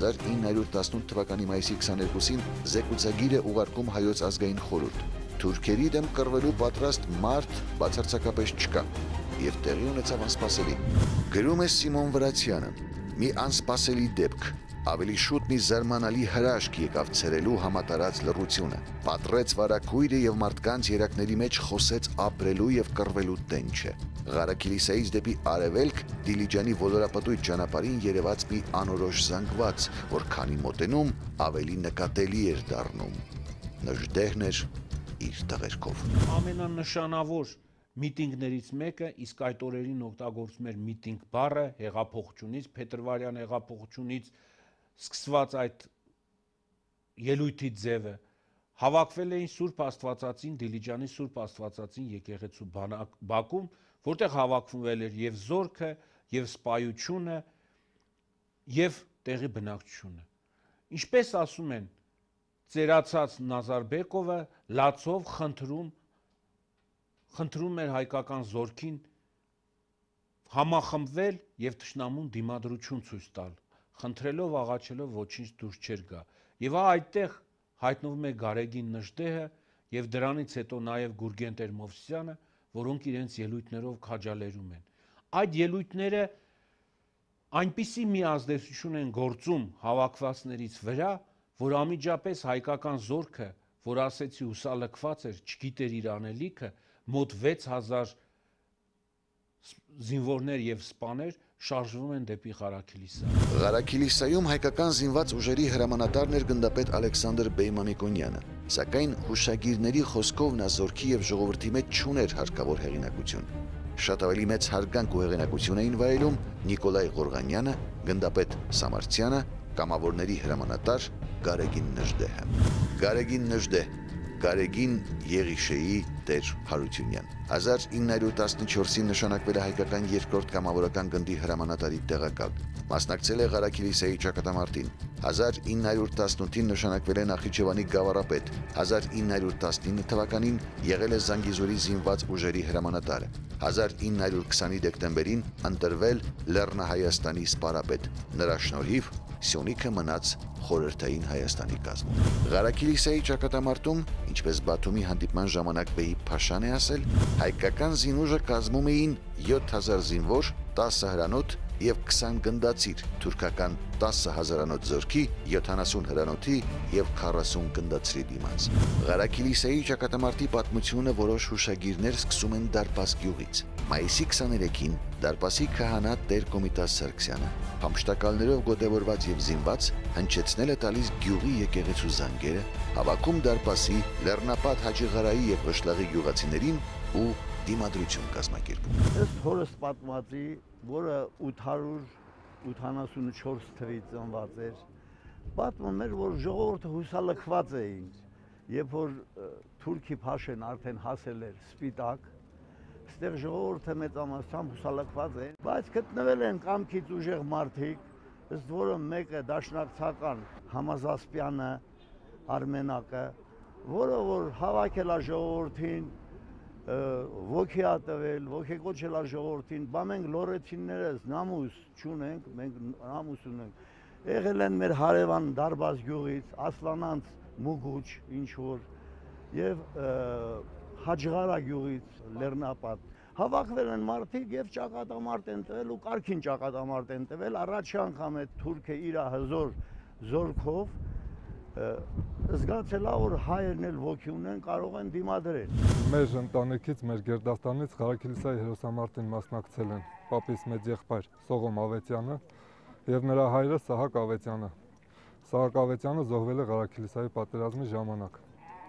1918 թվականի մայիսի 22-ին զեկուցագիր է ուղարկում Հայոց ազգային խորհուրդ։ Թուրքերի դեմ կռվելու պատրաստ մարդ բացարձակապես չկա, եւ տեղի ունեցավ անսպասելի։ Գրում է Սիմոն Վրացյանը. «Մի անսպասելի դեպք, ավելի շուտ մի զարմանալի հրաշք եկավ ցերելու համատարած լռությունը, պատռեց վարակույրը եւ մարդկանց երակների մեջ խոսեց ապրելու եւ կռվելու տենչը։ Ղարաքիլիսայից դեպի արևելք Դիլիջանի ոլորապտույտ ճանապարհին երևաց մի անորոշ զանգված, որ քանի մոտենում ավելի նկատելի էր դառնում։ Նժդեհն էր իր տղերքով»։ Ամենանշանավոր միտինգներից մեկը, իսկ այդ օրերին օգտագործում էր միտինգ բառը հեղափոխությունից, Փետրվարյան հեղափոխությունից սկսված այդ ելույթի ձևը, հավաքվել էին Սուրբ Աստվածածին, Դիլիջանի Սուրբ Աստվածածին եկեղեցու բակում, որտեղ հավաքվել էր եւ զորքը, եւ սպայությունը, եւ տեղի բնակչությունը։ Ինչպես ասում են, ծերացած Նազարբեկովը լացով խնդրում էր հայկական զորքին համախմբվել եւ թշնամուն դիմադրություն ցույց տալ, խնդրելով աղաչելով ոչինչ դուրս չէր գա։ Եվ այդտեղ հայտնվում է Գարեգին Նժդեհը եւ դրանից հետո նաեւ Գուրգեն Տեր-Մովսյանը, որոնք իրենց ելույթներով քաջալերում են։ Այդ ելույթները այնպիսի մի ազդեցություն են գործում հավաքվածներից վրա, որ անմիջապես հայկական զորքը, որ ասեցի հուսալքված էր, չգիտեր իր անելիքը, մոտ 6000 զինվորներ եւ սպաներ շարժվում են դեպի Ղարաքիլիսա։ Ղարաքիլիսայում հայկական զինված ուժերի հրամանատարն էր գնդապետ Ալեքսանդր Բեյմամիկոնյանը, սակայն հուշագիրների խոսքով նա զորքի եւ ժողովրդի մեջ չուներ հարկավոր հեղինակություն։ Շատ ավելի մեծ հարգանք ու հեղինակություն էին վայելում Նիկոլայ Ղորղանյանը, գնդապետ Սամարցյանը, կամավորների հրամանատար Գարեգին Նժդեհը։ Գարեգին Նժդեհ, Գարեգին Եղիշեի Տեր Հարությունյան 1914-ին նշանակվել է հայկական երկրորդ կամավորական գնդի հրամանատարի տեղակալ, մասնակցել է Ղարաքիլիսայի ճակատամարտին, 1918-ին նշանակվել է Նախիջևանի գավառապետ, 1919 թվականին եղել է Զանգիզուրի զինված ուժերի հրամանատարը, 1920-ի դեկտեմբերին ընտրվել Լեռնահայաստանի սպարապետ, նրա շնորհիվ Սյունիքը մնաց խորհրդային Հայաստանի կազմում։ Ղարաքիլիսայի ճակատամարտում, ինչպես Բաթումի հանդիպման ժամանակ Բեհի Փաշան է ասել, հայկական զինուժը կազմում էին 7000 զինվոր, 10 հրանոթ և 20 գնդացիր, թուրքական 10 հազարանոց զորքի, 70 հրանոթի և 40 գնդացրի դիմաց։ Ղարաքիլիսայի ճակատամարտի պատմությունը որոշ հուշագիրներ սկսում են Դարպաս գյուղից։ Մայիսի 23-ին Դարպասի քահանա Տեր Կոմիտաս Սարգսյանը փամփշտակալներով գոտևորված և զինված հնչեցնել է տալիս գյուղի եկեղեցու զանգերը, հավաքում Դարպասի, Լեռնապատ Հաջիղարայի և Ղշլաղի գյուղացիներին ու դիմադրություն կազմակերպում։ Ըստ հորս պատմվածի, որը 884 թվականին ծնված էր, պատմում էր, որ ժողովուրդը հուսալքված էին, երբ որ թուրքի փաշեն արդեն հասել էր Սպիտակ, այստեղ ժողովուրդը մեծամասամբ հուսալքված էին, բայց գտնվել են կամքից ուժեղ մարդիկ, ըստ որը մեկը դաշնակցական Համազասպյանը, Արմենակը, որը որ հավաքել է ժողովրդին, ոգի ա տվել, ոգեկոչել ա ժողովրդին, բա մենք լոռեցիներս նամուս չունենք, մենք նամուս ունենք։ Եղել են մեր հարևան Դարբաս գյուղից, Ասլանանց Մուգուչ, ինչ որ, եւ Հաջղարա գյուղից, Լեռնապատ։ Հավաքվել են մարդիկ եւ ճակատամարտ են տվել ու կարգին ճակատամարտ են տվել, առաջի անգամ է թուրքը իր հզոր զորքով զգացել է, որ հայերն էլ ոգի ունեն, կարող են դիմադրել։ Մեր ընտանիքից, մեր գերդաստանից Ղարաքիլիսայի հերոսամարտին մասնակցել են պապիս մեծ եղբայր Սողոմ Ավետյանը եւ նրա հայրը Սահակ Ավետյանը։ Սահակ Ավետյանը զոհվել է Ղարաքիլիսայի պատերազմի ժամանակ։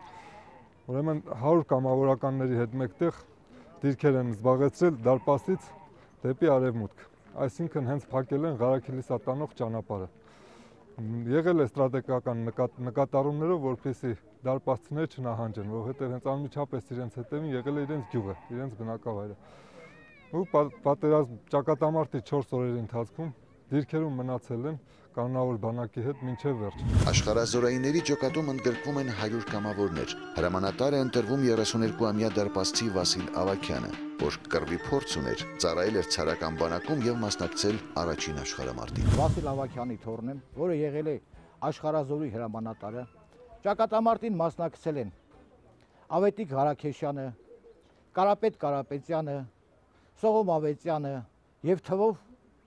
Ուրեմն 100 կամավորականների հետ մեկտեղ դիրքեր են զբաղեցրել Դարպասից դեպի արևմուտք, այսինքն հենց փակել են Ղարաքիլիսա տանող ճանապարհը։ Եղել է ստրատեգիական նկատառումներով, որպեսզի դարպասցիները չնահանջեն, որովհետև հենց անմիջապես իրենց հետևին եղել է իրենց գյուղը, իրենց բնակավայրը։ Ու պատերազմ ճակատամարտի 4 օրերի ընթացքում դիրքերում մնացել են կանոնավոր բանակի հետ մինչև վերջ։ Աշխարհազորայինների ջոկատում ընդգրկվում են 100 կամավորներ։ Հրամանատար է ընտրվում 32-ամյա դարպասցի Վասիլ Ավագյանը, որ կռվի փորձ ուներ, ծառայել էր ցարական բանակում եւ մասնակցել առաջին աշխարհամարտին։ Վասիլ Ավագյանի թոռն եմ, որը եղել է աշխարհազորի հրամանատարը։ Ճակատամարտին մասնակցել են Ավետիք Հարաքեշյանը, Կարապետ Կարապետյանը, Սողոմ Ավետյանը եւ թվով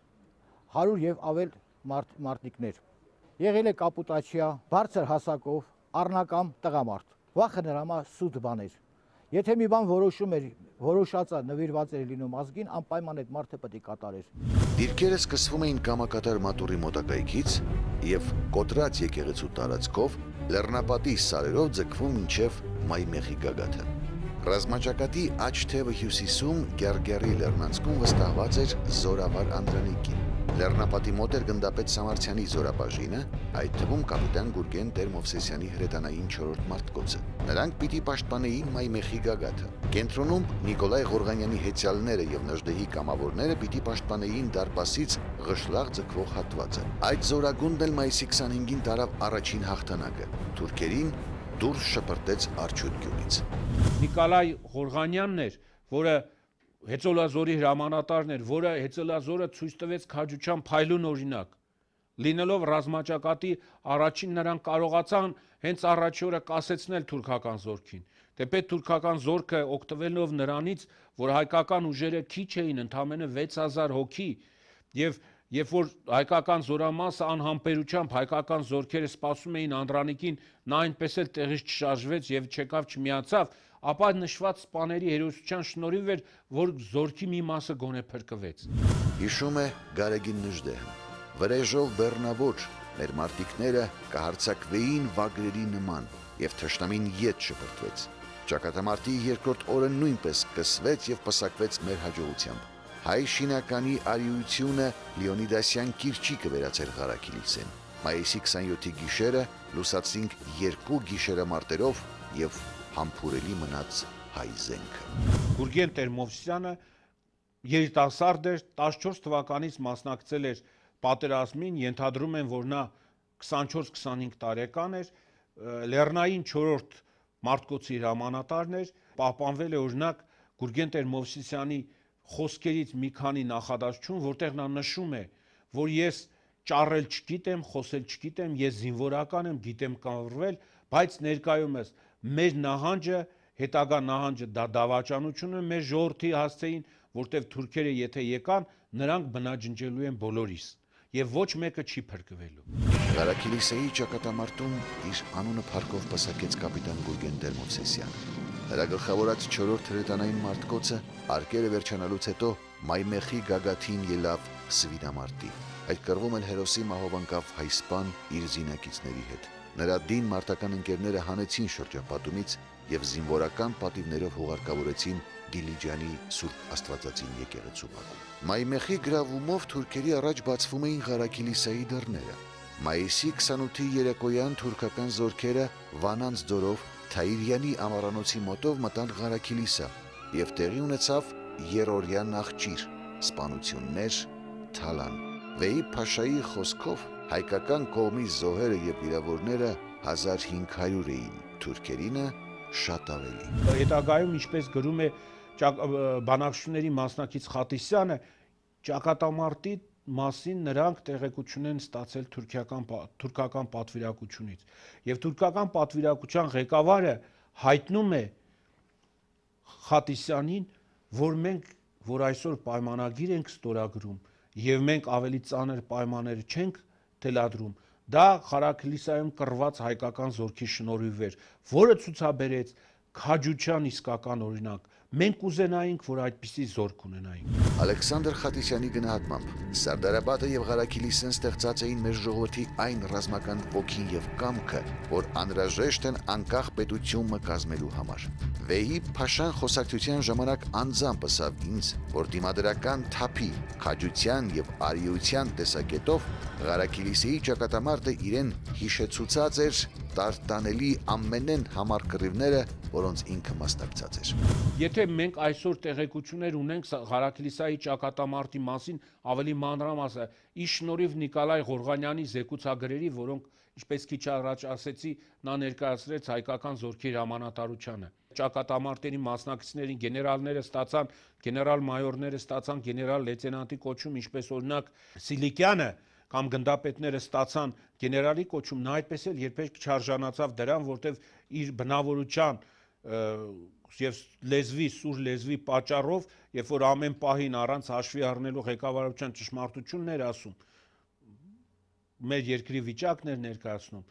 100 եւ ավել մարտիկներ։ Եղել է կապուտաչիա, բարձր հասակով, առնակամ տղամարդ։ Վախը նրա համար սուտ բան էր։ Եթե մի բան որոշում էր, որոշածը նվիրված էր լինում ազգին, անպայման այդ մարդը պետք է կատարեր։ Դիրքերը սկսվում էին Կամակատար մատուռի մոտակայքից եւ կոտրած եկեղեցու տարածքով Լեռնապատի սարերով ձգվում մինչև Մայմեխի գագաթը։ Ռազմաճակատի աջ թևը հյուսիսում Գերգերի լեռնանցքում վստահված էր զորավար Անդրանիկին։ Լեռնապատի մոտ էր գնդապետ Սամարցյանի զորաբաժինը, այդ թվում կապիտան Գուրգեն Տեր-Մովսեսյանի հրետանային 4-րդ մարտկոցը։ Նրանք պիտի պաշտպանեին Մայմեխի գագաթը։ Կենտրոնում Նիկոլայ Ղորղանյանի հեծյալները եւ Նժդեհի կամավորները պիտի պաշտպանեին Դարպասից Ղշլաղ ձգվող հատվածը։ Այդ զորագունդն էլ մայիսի 25-ին տարավ առաջին հաղթանակը։ Թուրքերին դուրս շպրտեց Արջուտ գյուղից։ Նիկոլայ Ղորղանյանն էր, որը Հեծոլազորի հրամանատարն էր, որը Հեծոլազորը ցույց տվեց քաջության փայլուն օրինակ։ Լինելով ռազմաճակատի առաջին նրանք կարողացան հենց առաջի օրը կասեցնել թուրքական զորքին։ Թեպետ թուրքական զորքը օգտվելով նրանից, որ հայկական ուժերը քիչ էին, ընդամենը 6000 հոգի, եւ երբ որ հայկական զորամասը անհամբերությամբ հայկական զորքերը սպասում էին Անդրանիկին, նա այնպես էլ տեղից չշարժվեց եւ չեկավ չմիացավ, ապա նշված սպաների հերոսության շնորհիվ էր, որ զորքի մի մասը գոնե փրկվեց։ Հիշում է Գարեգին Նժդեհը։ Վրեժով բեռնավոր մեր մարտիկները կհարցակվեին վագրերի նման եւ թշնամին ետ շպրտվեց։ Ճակատամարտի երկրորդ օրը նույնպես կսվեց եւ պսակվեց մեր հաջողությամբ։ Հայ շինականի արիությունը Լեոնիդասյան կիրճիկը վերացել Ղարաքիլիսեն։ Մայիսի 27-ի գիշերը լուսացինք 2 գիշերամարտերով եւ համբուրելի մնաց հայ զենքը։ Գուրգեն Տեր-Մովսյանը երիտասարդ էր, 14 թվականից մասնակցել էր պատերազմին, ենթադրում են, որ նա 24-25 տարեկան էր, Լեռնային 4-րդ մարտկոցի հրամանատարն էր, պահպանվել է օրինակ Գուրգեն Տեր-Մովսիսյանի խոսքերից մի քանի նախադասություն, որտեղ նա նշում է, որ ես ճառել չգիտեմ, խոսել չգիտեմ, ես զինվորական եմ, գիտեմ կամրվել, բայց ներկայումս մեր նահանջը, հետագա նահանջը դա դավաճանություն է մեր ժողովրդի հասցեին, որտեղ թուրքերը եթե եկան, նրանք բնաջնջելու են բոլորիս եւ ոչ մեկը չի փրկվելու։ Ղարաքիլիսեի ճակատամարտում իր անունը փառքով պսակեց կապիտան Գուրգեն Տեր-Մովսեսյանը։ Նրա գլխավորած 4-րդ հրետանային մարտկոցը արկերը վերջանալուց հետո Մայմեխի գագաթին ելավ Սվինամարտի։ Այդ կռվում էլ հերոսի մահով անկավ հայսպան իր զինակիցների հետ։ Նրա դին մարտական ընկերները հանեցին շրջապատումից եւ զինվորական պատիվներով հուղարկավորեցին Դիլիջանի Սուրբ Աստվածածին եկեղեցու բակում։ Մայմեխի գրավումով թուրքերի առաջ բացվում էին Ղարաքիլիսայի դռները։ Մայիսի 28-ի երեկոյան թուրքական զորքերը Վանանց ձորով Թայիրյանի ամառանոցի մոտով մտան Ղարաքիլիսա եւ տեղի ունեցավ երրորդյա նախճիր, սպանություններ, թալան։ Վեի Փաշայի խոսքով հայկական կողմի զոհերը եւ վիրավորները 1500 էին, թուրքերինը շատ ավելի։ Հետագայում ինչպես գրում է բանակցությունների մասնակից Խատիսյանը, ճակատամարտի մասին նրանք տեղեկություն են ստացել թուրքական պատվիրակությունից եւ թուրքական պատվիրակության ղեկավարը հայտնում է Խատիսյանին, որ այսօր պայմանագիր ենք ստորագրում եւ մենք ավելի ծանր պայմաններ չենք թելադրում, դա Ղարաքիլիսայում կռված հայկական զորքի շնորհիվ էր, որը ցուցաբերեց քաջության իսկական օրինակ։ Մենք ուզենայինք, որ այդպիսի զորք ունենայինք։ Ալեքսանդր Խատիսյանի գնահատմամբ Սարդարապետը եւ Ղարաքիլիսեն ստեղծած էին մեր ժողովրդի այն ռազմական ոգին եւ կամքը, որ անհրաժեշտ են անկախ պետություն կազմելու համար։ Վեհի Փաշան խոսակցության ժամանակ անձամբ ասավ ինձ, որ դիմադրական թափի, քաջության եւ արիության տեսակետով Ղարաքիլիսեի ճակատամարտը իրեն հիշեցուցած էր տարտանելի ամենեն համար կռիվները, որոնց ինքը մասնակցած էր։ Եթե մենք այսօր տեղեկություններ ունենք Ղարաքիլիսայի ճակատամարտի մասին, ավելի մանրամասն, ի շնորհիվ Նիկոլայ Ղորղանյանի զեկուցագրերի, որոնք, ինչպես քիչ առաջ ասեցի, նա ներկայացրեց հայկական զորքի հրամանատարությանը։ Ճակատամարտերի մասնակիցներին գեներալները ստացան, գեներալ-մայորները ստացան գեներալ լեյտենանտի կոչում, ինչպես օրինակ Սիլիկյանը կամ գնդապետները ստացան գեներալի կոչում, նա այդպես էլ երբեք չարժանացավ դրան, որտեղ իր բնավորության եւ լեզվի, սուր լեզվի պատճառով, երբ որ ամեն պահին առանց հաշվի առնելու ղեկավարության ճշմարտությունն էր ասում, մեր երկրի վիճակն էր ներկայացնում,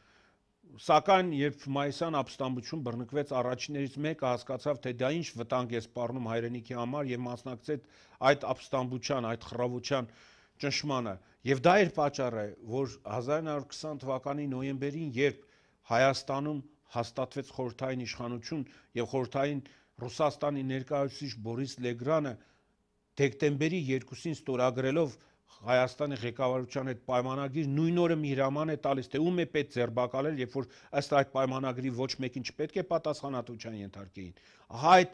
սակայն երբ մայիսյան ապստամբություն բռնկվեց առաջիններից մեկը, հասկացավ, թե դա ինչ վտանգ է սպառնում հայրենիքի համար եւ մասնակցեց այդ ապստամբության, այդ խռովության ճնշմանը։ Եվ դա էր պատճառը, որ 1920 թվականի նոյեմբերին, երբ Հայաստանում հաստատվեց խորհրդային իշխանություն եւ խորհրդային Ռուսաստանի ներկայացուցիչ Բորիս Լեգրանը դեկտեմբերի 2-ին ստորագրելով Հայաստանի ղեկավարության հետ պայմանագիր նույն օրը մի հրաման է տալիս, թե ում է պետք ձերբակալել, երբ որ ըստ այդ պայմանագրի ոչ մեկին չպետք է պատասխանատվության ենթարկեին։ Ահա այդ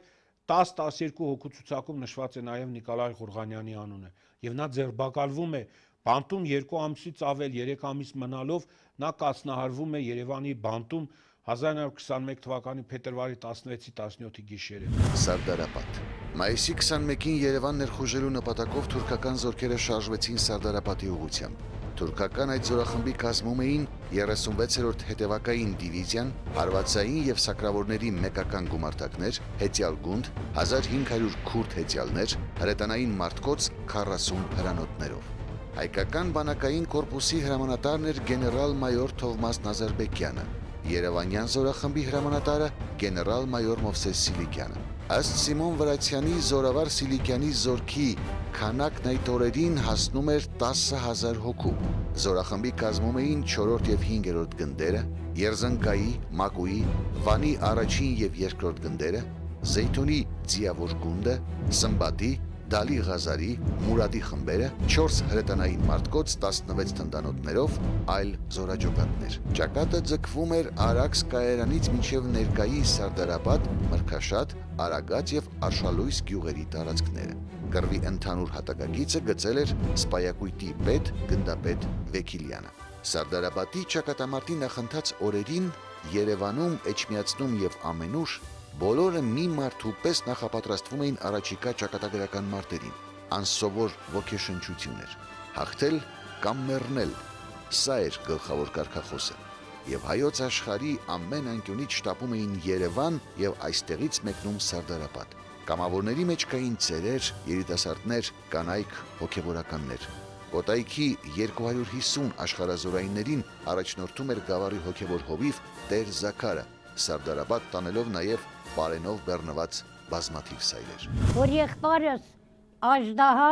10-12 հոգու ցուցակում նշված է նաև Նիկոլայ Ղորղանյանի անունը եւ նա ձերբակալվում է բանտում 2 ամսից ավել 3 ամիս մնալով նա կազմահարվում է Երևանի բանտում 1921 թվականի փետրվարի 16-ի 17-ի գիշերը։ Սարդարապատ։ Մայիսի 21-ին Երևան ներխուժելու նպատակով թուրքական զորքերը շարժվեցին Սարդարապատի ուղղությամբ։ Թուրքական այդ զորախմբի կազմում էին 36-րդ հետևակային դիվիզիան, հարվածային եւ սակրավորների մեկական գումարտակներ, հեծյալ գունդ, 1500 քուրդ հեծյալներ, հրետանային մարտկոց 40 հրանոթներով։ Հայկական բանակային կորպուսի հրամանատարն էր գեներալ-մայոր Թովմաս Նազարբեկյանը, Երևանյան զորախմբի հրամանատարը գեներալ-մայոր Մովսես Սիլիկյանը։ Ըստ Սիմոն Վրացյանի զորավար Սիլիկյանի զորքի քանակն այդ օրերին հասնում էր 10,000 հոգու։ Զորախմբի կազմում էին 4-րդ եւ 5-րդ գնդերը, Երզնկայի, Մակուի, Վանի առաջին եւ երկրորդ գնդերը, Զեյթունի ձիավոր գունդը, Սմբատի, Դալի Ղազարի, Մուրադի խմբերը, 4 հրետանային մարտկոց 16 թնդանոթներով, այլ զորաճոկատներ։ Ճակատը ձգվում էր Արաքս կայարանից մինչև ներկայի Սարդարապատ, Մրգաշատ, Արագած եւ Արշալույս գյուղերի տարածքները։ Կռվի ընդհանուր հատակագիծը գծել էր Սպայակույտի պետ գնդապետ Վեքիլյանը։ Սարդարապատի ճակատամարտի նախընթաց օրերին Երևանում, Էջմիածնում եւ Ամենուր բոլորը մի մարդու պես նախապատրաստվում էին առաջիկա ճակատագրական մարտերին, անսովոր ոգեշնչություն էր։ Հաղթել կամ մեռնել։ Սա էր գլխավոր կարգախոսը։ Եվ հայոց աշխարհի ամեն անկյունից շտապում էին Երևան եւ այստեղից մեկնում Սարդարապատ։ Կամավորների մեջ կային ծերեր, երիտասարդներ, կանայք, հոգեվորականներ։ Կոտայքի 250 աշխարհազորայիններին առաջնորդում էր գավառի հոգևոր հովիվ Տեր Զաքարը, Սարդարապատ տանելով նաև բարենով բեռնված բազմաթիվ սայլեր։ Որ եղբայրս Աժդահա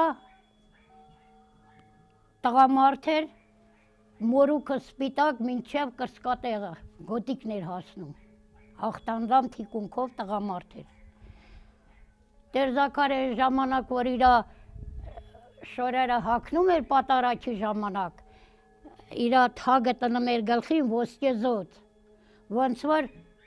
տղամարդ էր, մորուքը սպիտակ մինչև կրսկատեղը, գոտիկներ հասնում, հաղթանդամ թիկունքով տղամարդ էր։ Տեր Զաքարը ժամանակ, որ իրա շորերը հագնում էր պատարաքի ժամանակ, իրա թագը տնում էր գլխին ոսկեզոտ, ոնց որ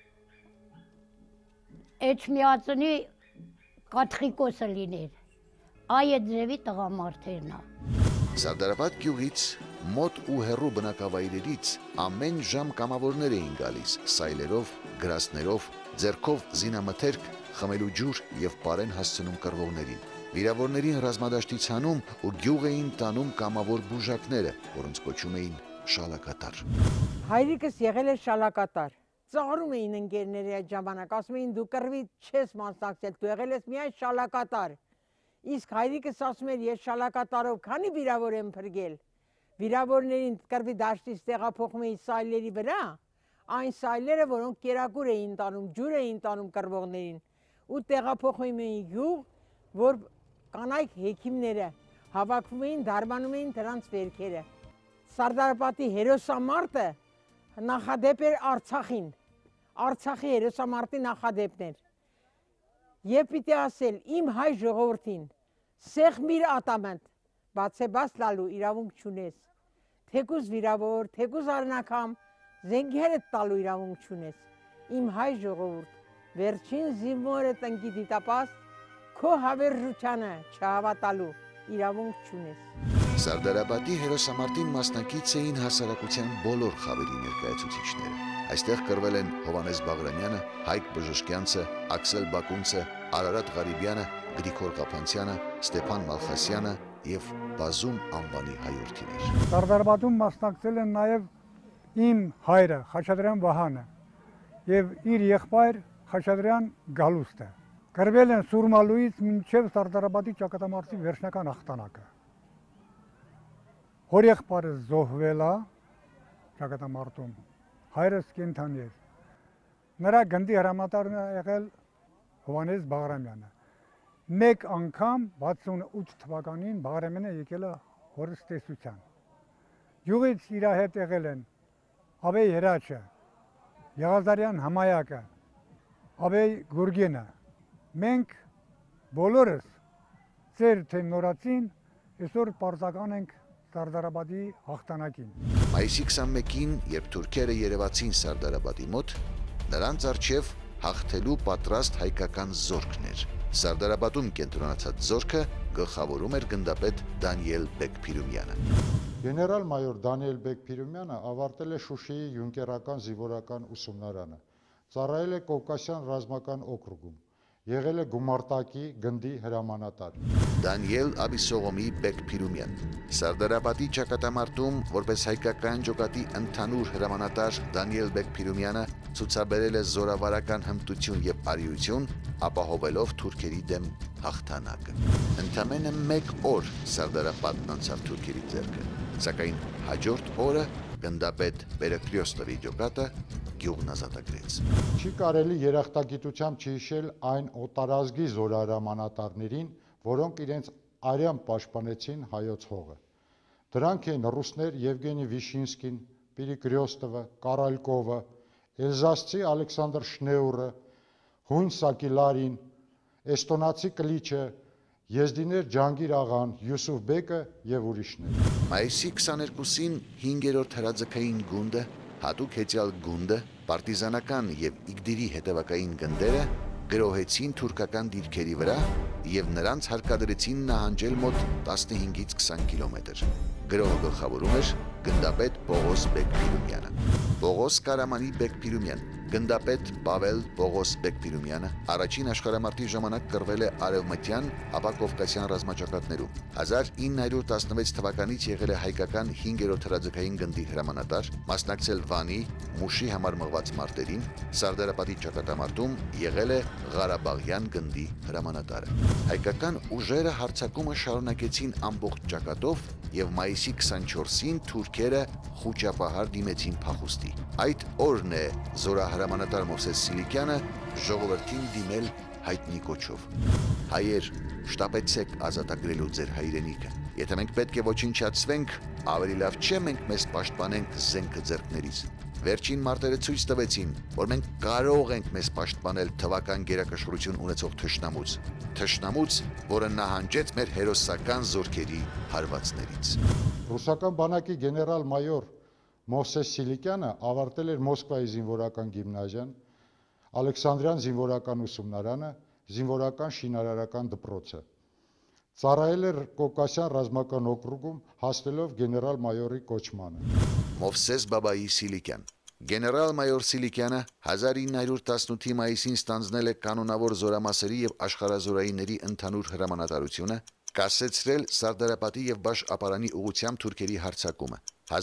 էջմիածնի կաթխիկոսը լիներ, այ այդ ձևի տղամարդերն է։ Սարդարապատ գյուղից մոտ ու հեռու բնակավայրերից ամեն ժամ կամավորներ էին գալիս սայլերով, գրասներով, ձեռքով զինամթերք, խմելու ջուր եւ պարեն հասցնում կռվողներին։ Վիրավորներին ռազմադաշտից հանում ու գյուղ էին տանում կամավոր բուժակները, որոնց կոչում էին շալակատար։ Հայրիկս եղել է շալակատար։ Ծաղրում էին ընկերների այդ ժամանակ, ասում էին դու կռվի չես մասնակցել, դու եղել ես միայն շալակատար։ Իսկ հայրիկս ասում էր ես շալակատարով քանի վիրավոր եմ փրկել։ Վիրավորներին կռվի դաշտից տեղափոխում էին սայլերի վրա, այն սայլերը, որոնք կերակուր էին տանում, ջուր էին տանում կռվողներին, ու տեղափոխում էին գյուղ, որ կանայք հեքիմները հավաքվում էին, դարմանում էին դրանց վերքերը։ Սարդարապատի հերոսամարտը նախադեպ էր Արցախին, Արցախի հերոսամարտի նախադեպն էր։ Եվ պիտի ասել իմ հայ ժողովրդին, սեղմիր ատամդ, բացեբաց լալու իրավունք չունես, թեկուզ վիրավոր, թեկուզ արնակամ, զենքերդ տալու իրավունք չունես, իմ հայ ժողովուրդ, վերջին զինվորը տնկի դիտապաստ, քո հավերժությանը չհավատալու իրավունք չունես։ Սարդարապատի հերոսամարտին մասնակից էին հասարակության բոլոր խավերի ներկայացուցիչները։ Այստեղ կռվել են Հովհաննես Բաղրամյանը, Հայկ Բժշկյանցը, Աքսել Բակունցը, Արարատ Ղարիբյանը, Գրիգոր Ղափանցյանը, Ստեփան Մալխասյանը եւ բազում անվանի հայրենիներ։ Սարդարապատում մասնակցել են նաեւ իմ հայրը Խաչատրյան Վահանը եւ իր եղբայր Խաչատրյան Գալուստը։ Կռվել են Սուրմալուից մինչև Սարդարապատի ճակատամարտի վերջնական հաղթանակը։ Հոր եղբայրը զոհվել է ճակատամարտում, հայրս կենդանի էր։ Նրա գնդի հրամանատարն է եղել Հովհաննես Բաղրամյանը։ Մեկ անգամ 68 թվականին Բաղրամյանը եկել է հորս տեսության։ Յուղից իր հետ եղել են Աբեյ Հրաչը, Եղազարյան Համայակը, Աբեյ Գուրգենը։ Մենք բոլորս ծեր թե նորացին այսօր պարզական ենք Սարդարապատի հաղթանակին։ Մայիսի 21-ին, երբ թուրքերը երևացին Սարդարապատի մոտ, նրանց առջև հաղթելու պատրաստ հայկական զորքն էր։ Սարդարապատում կենտրոնացած զորքը գլխավորում էր գնդապետ Դանիել Բեկ-Փիրումյանը։ Գեներալ-մայոր Դանիել Բեկ-Փիրումյանը ավարտել է Շուշիի յունկերական զինվորական ուսումնարանը, ծառայել է Կովկասյան ռազմական օկրուգում, եղել է գումարտակի գնդի հրամանատար։ Դանիել Աբիսողոմի Բեկ-Փիրումյան։ Սարդարապատի ճակատամարտում որպես հայկական ջոկատի ընդհանուր հրամանատար Դանիել Բեկ-Փիրումյանը ցուցաբերել է զորավարական հմտություն եւ արիություն, ապահովելով թուրքերի դեմ հաղթանակը։ Ընդամենը 1 օր Սարդարապատն անցավ թուրքերի ձեռքը, սակայն հաջորդ օրը գնդապետ Պերեկլիոստովի ջոկատը գյուղն ազատագրեց։ Չի կարելի երախտագիտությամբ չհիշել այն օտարազգի զորահրամանատարներին, որոնք իրենց արյան պաշտպանեցին հայոց հողը։ Դրանք են ռուսներ Եվգենի Վիշինսկին, Պերեկլիոստովը, Կարալկովը, էլզասցի Ալեքսանդր Շնեուրը, հույն Սակիլարին, էստոնացի Կլիչը, եզդիներ Ջանգիր աղան, Յուսուֆ Բեկը եւ ուրիշներ։ Մայիսի 22-ին 5-րդ հրաձգային գունդը, հատուկ հեծյալ գունդը, պարտիզանական եւ Իգդիրի հետևակային գնդերը գրոհեցին թուրքական դիրքերի վրա եւ նրանց հարկադրեցին նահանջել մոտ 15-ից 20 կիլոմետր։ Գրոհը գլխավորում էր գնդապետ Պողոս Բեկ-Փիրումյանը։ Պողոս Կարամանի Բեկ-Փիրումյան Գնդապետ Պավել Պողոս Բեկպիրումյանը առաջին աշխարհամարտի ժամանակ կռվել է արևմտյան, ապա կովկասյան ռազմաճակատներում։ 1916 թվականից եղել է հայկական 5-րդ հրաձգային գնդի հրամանատար, մասնակցել Վանի, Մուշի համար մղված մարտերին, Սարդարապատի ճակատամարտում եղել է Ղարաբաղյան գնդի հրամանատարը։ Հայկական ուժերը հարձակումը շարունակեցին ամբողջ ճակատով եւ մայիսի 24-ին թուրքերը խուճապահար դիմեցին փախուստի։ Այդ օրն է զորահրամանատար Մովսես Սիլիկյանը ժողովրդին դիմել հայտնի կոչով. հայեր, շտապեցեք ազատագրելու ձեր հայրենիքը։ Եթե մենք պետք է ոչնչացվենք, ավելի լավ չէ մենք մեզ պաշտպանենք զենքը ձեռքներից։ Վերջին մարտերը ցույց տվեցին, որ մենք կարող ենք մեզ պաշտպանել թվական գերակշռություն ունեցող թշնամուց, որը նահանջեց մեր հերոսական զորքերի հարվածներից։ Ռուսական բանակի գեներալ-մայոր Մովսես Սիլիկյանը ավարտել էր Մոսկվայի զինվորական գիմնազիան, Ալեքսանդրյան զինվորական ուսումնարանը, զինվորական շինարարական դպրոցը։ Ծառայել էր Կովկասյան ռազմական օկրուգում, հասնելով գեներալ-մայորի կոչմանը։ Մովսես Բաբայի Սիլիկյան Գեներալ-մայոր Սիլիկյանը 1918-ի մայիսին ստանձնել է կանոնավոր զորամասերի եւ աշխարհազորայինների ընդհանուր հրամանատարությունը, կասեցրել Սարդարապատի եւ Բաշ-Ապարանի ուղղությամբ թուրքերի հարձակումը։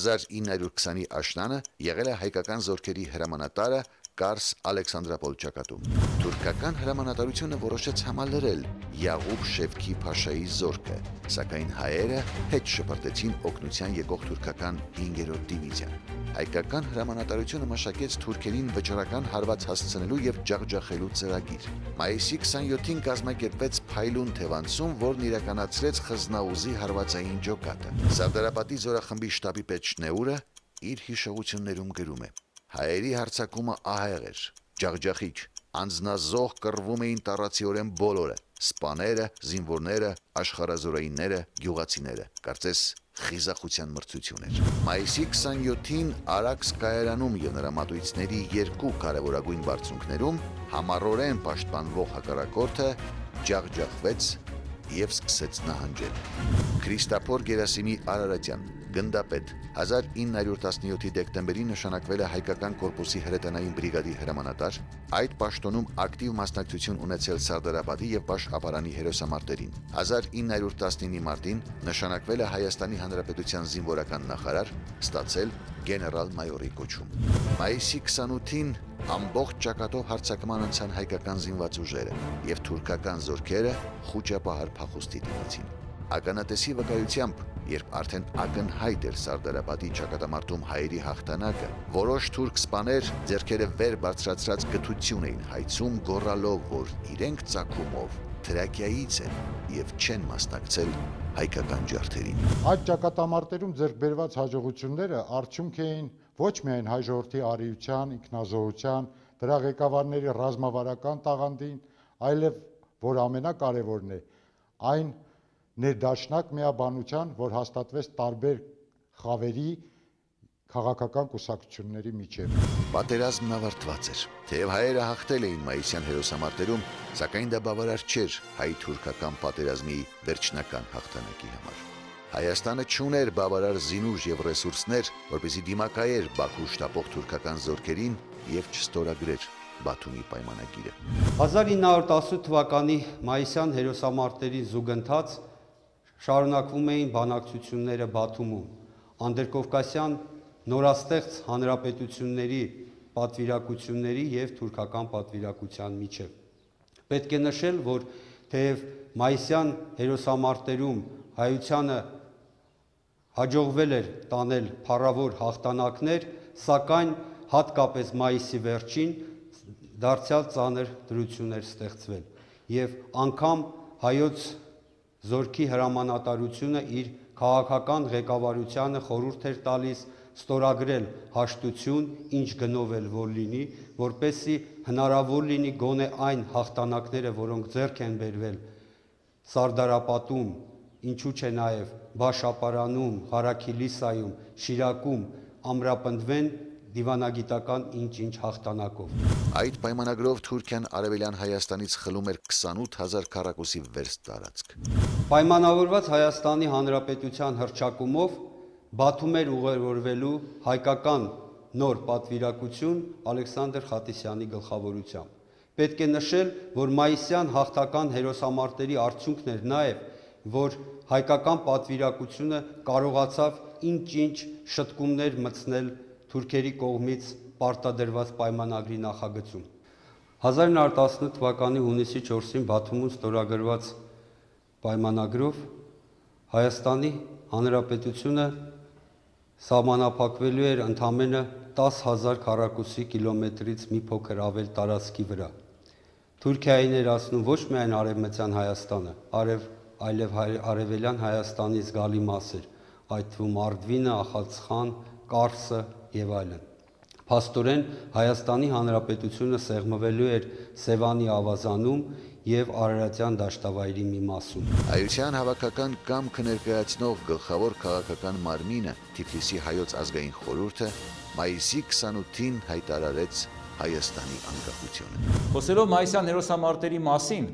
1920-ի աշնանը եղել է հայկական զորքերի հրամանատարը Կարս Ալեքսանդրապոլ ճակատում։ Թուրքական հրամանատարությունը որոշեց համալրել Յաղուբ Շևքի Փաշայի զորքը, սակայն հայերը հետ շպրտեցին օգնության եկող թուրքական 5-րդ դիվիզիան։ Հայկական հրամանատարությունը մշակեց թուրքերին վճռական հարված հասցնելու եւ ջախջախելու ծրագիր։ Մայիսի 27-ին կազմակերպվեց Փայլուն թևանցում, որն իրականացրեց Խզնաուզի հարվածային ջոկատը։ Սարդարապատի զորախմբի շտաբի պետ Շնեուրը իր հիշողություններում գրում է. հայերի հարձակումը ահեղ էր, ջախջախիչ, անձնազոհ կռվում էին տառացիորեն բոլորը, սպաները, զինվորները, աշխարհազորայինները, գյուղացիները, կարծես խիզախության մրցություն էր։ Մայիսի 27-ին Արաքս կայարանում եւ նրա մատույցների երկու կարևորագույն բարձունքներում համառորեն պաշտպանվող հակառակորդը ջախջախվեց եւ սկսեց նահանջել։ Քրիստափոր Գերասիմի Արարատյան Գնդապետ 1917-ի դեկտեմբերին նշանակվել է հայկական կորպուսի հրետանային բրիգադի հրամանատար, այդ պաշտոնում ակտիվ մասնակցություն ունեցել Սարդարապատի եւ Բաշ-Ապարանի հերոսամարտերին։ 1919-ի մարտին նշանակվել է Հայաստանի Հանրապետության զինվորական նախարար, ստացել գեներալ-մայորի կոչում։ Մայիսի 28-ին ամբողջ ճակատով հարձակման անցան հայկական զինված ուժերը եւ թուրքական զորքերը խուճապահար փախուստի դիմեցին։ Ականատեսի վկայությամբ, երբ արդեն ակնհայտ էր Սարդարապատի ճակատամարտում հայերի հաղթանակը, որոշ թուրք սպաներ ձեռքերը վեր բարձրացրած գթություն էին հայցում, գոռալով, որ իրենք ծագումով Թրակիայից են եւ չեն մասնակցել հայկական ջարդերին։ Այդ ճակատամարտերում ձեռք բերված հաջողությունները արդյունք էին ոչ միայն հայ ժողովրդի արիության, ինքնազոհության, դրա ղեկավարների ռազմավարական տաղանդին, այլև որ ամենակարևորն է, այն ներդաշնակ միաբանության, որ հաստատվեց տարբեր խավերի քաղաքական կուսակցությունների միջև։ Պատերազմն ավարտված էր։ Թեև հայերը հաղթել էին մայիսյան հերոսամարտերում, սակայն դա բավարար չէր հայ-թուրքական պատերազմի վերջնական հաղթանակի համար։ Հայաստանը չուներ բավարար զինուժ եւ ռեսուրսներ, որպեսզի դիմակայեր Բաքու շտապող թուրքական զորքերին եւ չստորագրեր Բաթումի պայմանագիրը։ 1918 թվականի մայիսյան հերոսամարտերի զուգընթաց շարունակվում էին բանակցությունները Բաթումում, անդրկովկասյան նորաստեղծ հանրապետությունների պատվիրակությունների եւ թուրքական պատվիրակության միջև։ Պետք է նշել, որ թեև մայիսյան հերոսամարտերում հայությանը հաջողվել էր տանել փառավոր հաղթանակներ, սակայն հատկապես մայիսի վերջին դարձյալ ծանր դրություններ ստեղծվել եւ անգամ հայոց զորքի հրամանատարությունը իր քաղաքական ղեկավարությանը խորհուրդ էր տալիս ստորագրել հաշտություն, ինչ գնով էլ որ լինի, որպեսզի հնարավոր լինի գոնե այն հաղթանակները, որոնք ձեռք են բերվել Սարդարապատում, ինչու՞ չէ նաև Բաշ-Ապարանում, Ղարաքիլիսայում, Շիրակում ամրապնդվեն դիվանագիտական ինչ-ինչ հաղթանակով։ Այդ պայմանագրով Թուրքիան արևելյան Հայաստանից խլում էր 28000 քառակուսի վերստ տարածք։ Պայմանավորված Հայաստանի Հանրապետության հռչակումով Բաթում էր ուղևորվելու հայկական նոր պատվիրակություն Ալեքսանդր Խատիսյանի գլխավորությամբ։ Պետք է նշել, որ մայիսյան հաղթական հերոսամարտերի արդյունքն էր նաև, որ հայկական պատվիրակությունը կարողացավ ինչ-ինչ շտկումներ մտցնել թուրքերի կողմից պարտադրված պայմանագրի նախագծում։ 1918 թվականի հունիսի 4-ին Բաթումում ստորագրված պայմանագրով Հայաստանի Հանրապետությունը սահմանափակվելու էր ընդամենը 10,000 քառակուսի կիլոմետրից մի փոքր ավել տարածքի վրա։ Թուրքիայի ներառնում ոչ միայն արևմտյան Հայաստանը, այլև արևելյան Հայաստանի զգալի մասեր, այդ թվում Արդվինը, Ախալցխան, Կարսը եւ այլն։ Փաստորեն Հայաստանի Հանրապետությունը սեղմվելու էր Սևանի ավազանում եւ Արարատյան դաշտավայրի մի մասում։ Հայության հավաքական կամքը ներկայացնող գլխավոր քաղաքական մարմինը Թիֆլիսի հայոց ազգային խորհուրդը մայիսի 28-ին հայտարարեց Հայաստանի անկախությունը։ Խոսելով մայիսյան հերոսամարտերի մասին,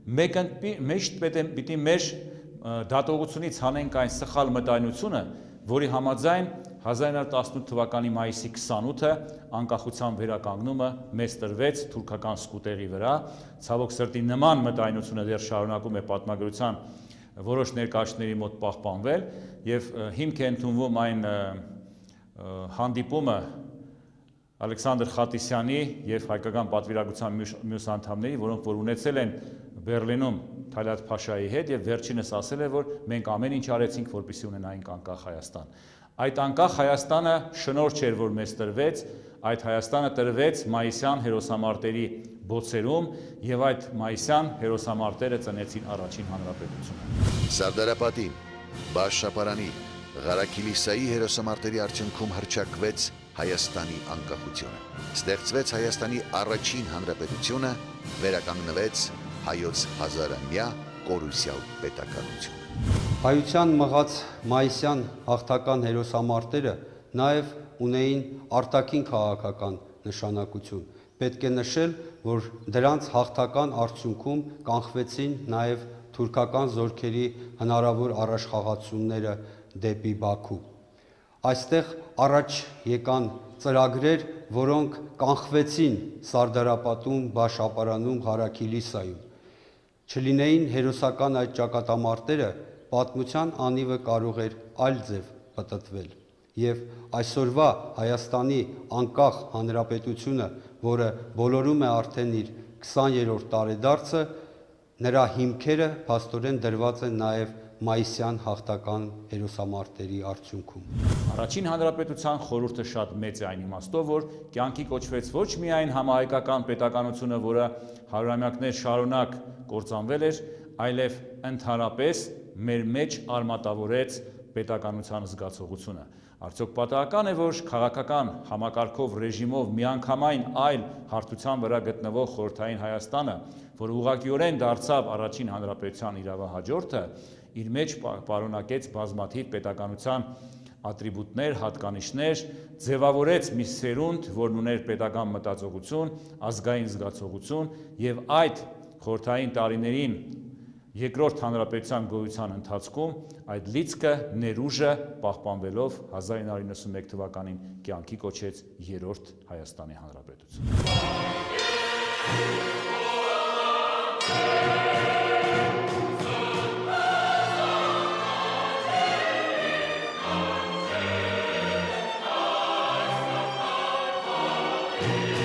պիտի մեր դատողությունից հանենք այն սխալ մտայնությունը, որի համաձայն 1918 թվականի մայիսի 28-ը անկախության վերականգնումը մեզ տրվեց թուրքական սկուտերի վրա։ Ցավոք սրտի նման մտայնությունը դեռ շարունակում է պատմագրության որոշ ներկայացների մոտ պահպանվել եւ հիմք է ընդունվում այն հանդիպումը Ալեքսանդր Խատիսյանի եւ հայկական պատվիրակության մյուս անդամների, որոնք որ ունեցել են Բերլինում Թալատ Փաշայի հետ եւ վերջինս ասել է, որ մենք ամեն ինչ արեցինք, որպեսզի ունենայինք անկախ Հայաստան։ Այդ անկախ Հայաստանը շնորհ չէր, որ մեզ տրվեց, այդ Հայաստանը տրվեց մայիսյան հերոսամարտերի բոցերում եւ այդ մայիսյան հերոսամարտերը ծնեցին առաջին հանրապետությունը։ Սարդարապատի, Բաշապարանի, Ղարաքիլիսայի հերոսամարտերի արդյունքում հռչակվեց Հայաստանի անկախությունը։ Ստեղծվեց Հայաստանի առաջին հանրապետությունը, վերականգնվեց հայոց հազարամյա կորուսյալ պետականությունը։ Հայության մղած մայիսյան հաղթական հերոսամարտերը նաև ունեին արտաքին քաղաքական նշանակություն։ Պետք է նշել, որ դրանց հաղթական արդյունքում կանխվեցին նաև թուրքական զորքերի հնարավոր առաջխաղացումները դեպի Բաքու։ Այստեղ առաջ եկան ծրագրեր, որոնք կանխվեցին Սարդարապատում, Բաշապարանում, Ղարաքիլիսայում։ Չլինեին հերոսական այդ ճակատամարտերը, պատմության անիվը կարող էր այլ ձև պտտվել։ Եվ այսօրվա Հայաստանի անկախ հանրապետությունը, որը բոլորում է արդեն իր 20-րդ տարեդարձը, նրա հիմքերը փաստորեն դրված են նաև մայիսյան հաղթական հերոսամարտերի արդյունքում։ Առաջին հանրապետության խորհուրդը շատ մեծ է այն իմաստով, որ կյանքի կոչվեց ոչ միայն համահայկական պետականությունը, որը հարյուրամյակներ շարունակ կործանվել էր, այլև ընդհանրապես մեր մեջ արմատավորեց պետականության զգացողությունը։ Արդյոք պատահական է, որ քաղաքական համակարգով ռեժիմով միանգամայն այլ հարթության վրա գտնվող խորհրդային Հայաստանը, որ ուղղակիորեն դարձավ առաջին հանրապետության իրավահաջորդը, իր մեջ պարունակեց բազմաթիվ պետականության ատրիբուտներ, հատկանիշներ, ձևավորեց մի սերունդ, որն ուներ պետական մտածողություն, ազգային զգացողություն եւ այդ խորհրդային տարիներին երկրորդ հանրապետության գոյության ընթացքում այդ լիցքը ներուժը պահպանվելով 1991 թվականին կյանքի կոչեց երրորդ Հայաստանի հանրապետություն։ Yeah.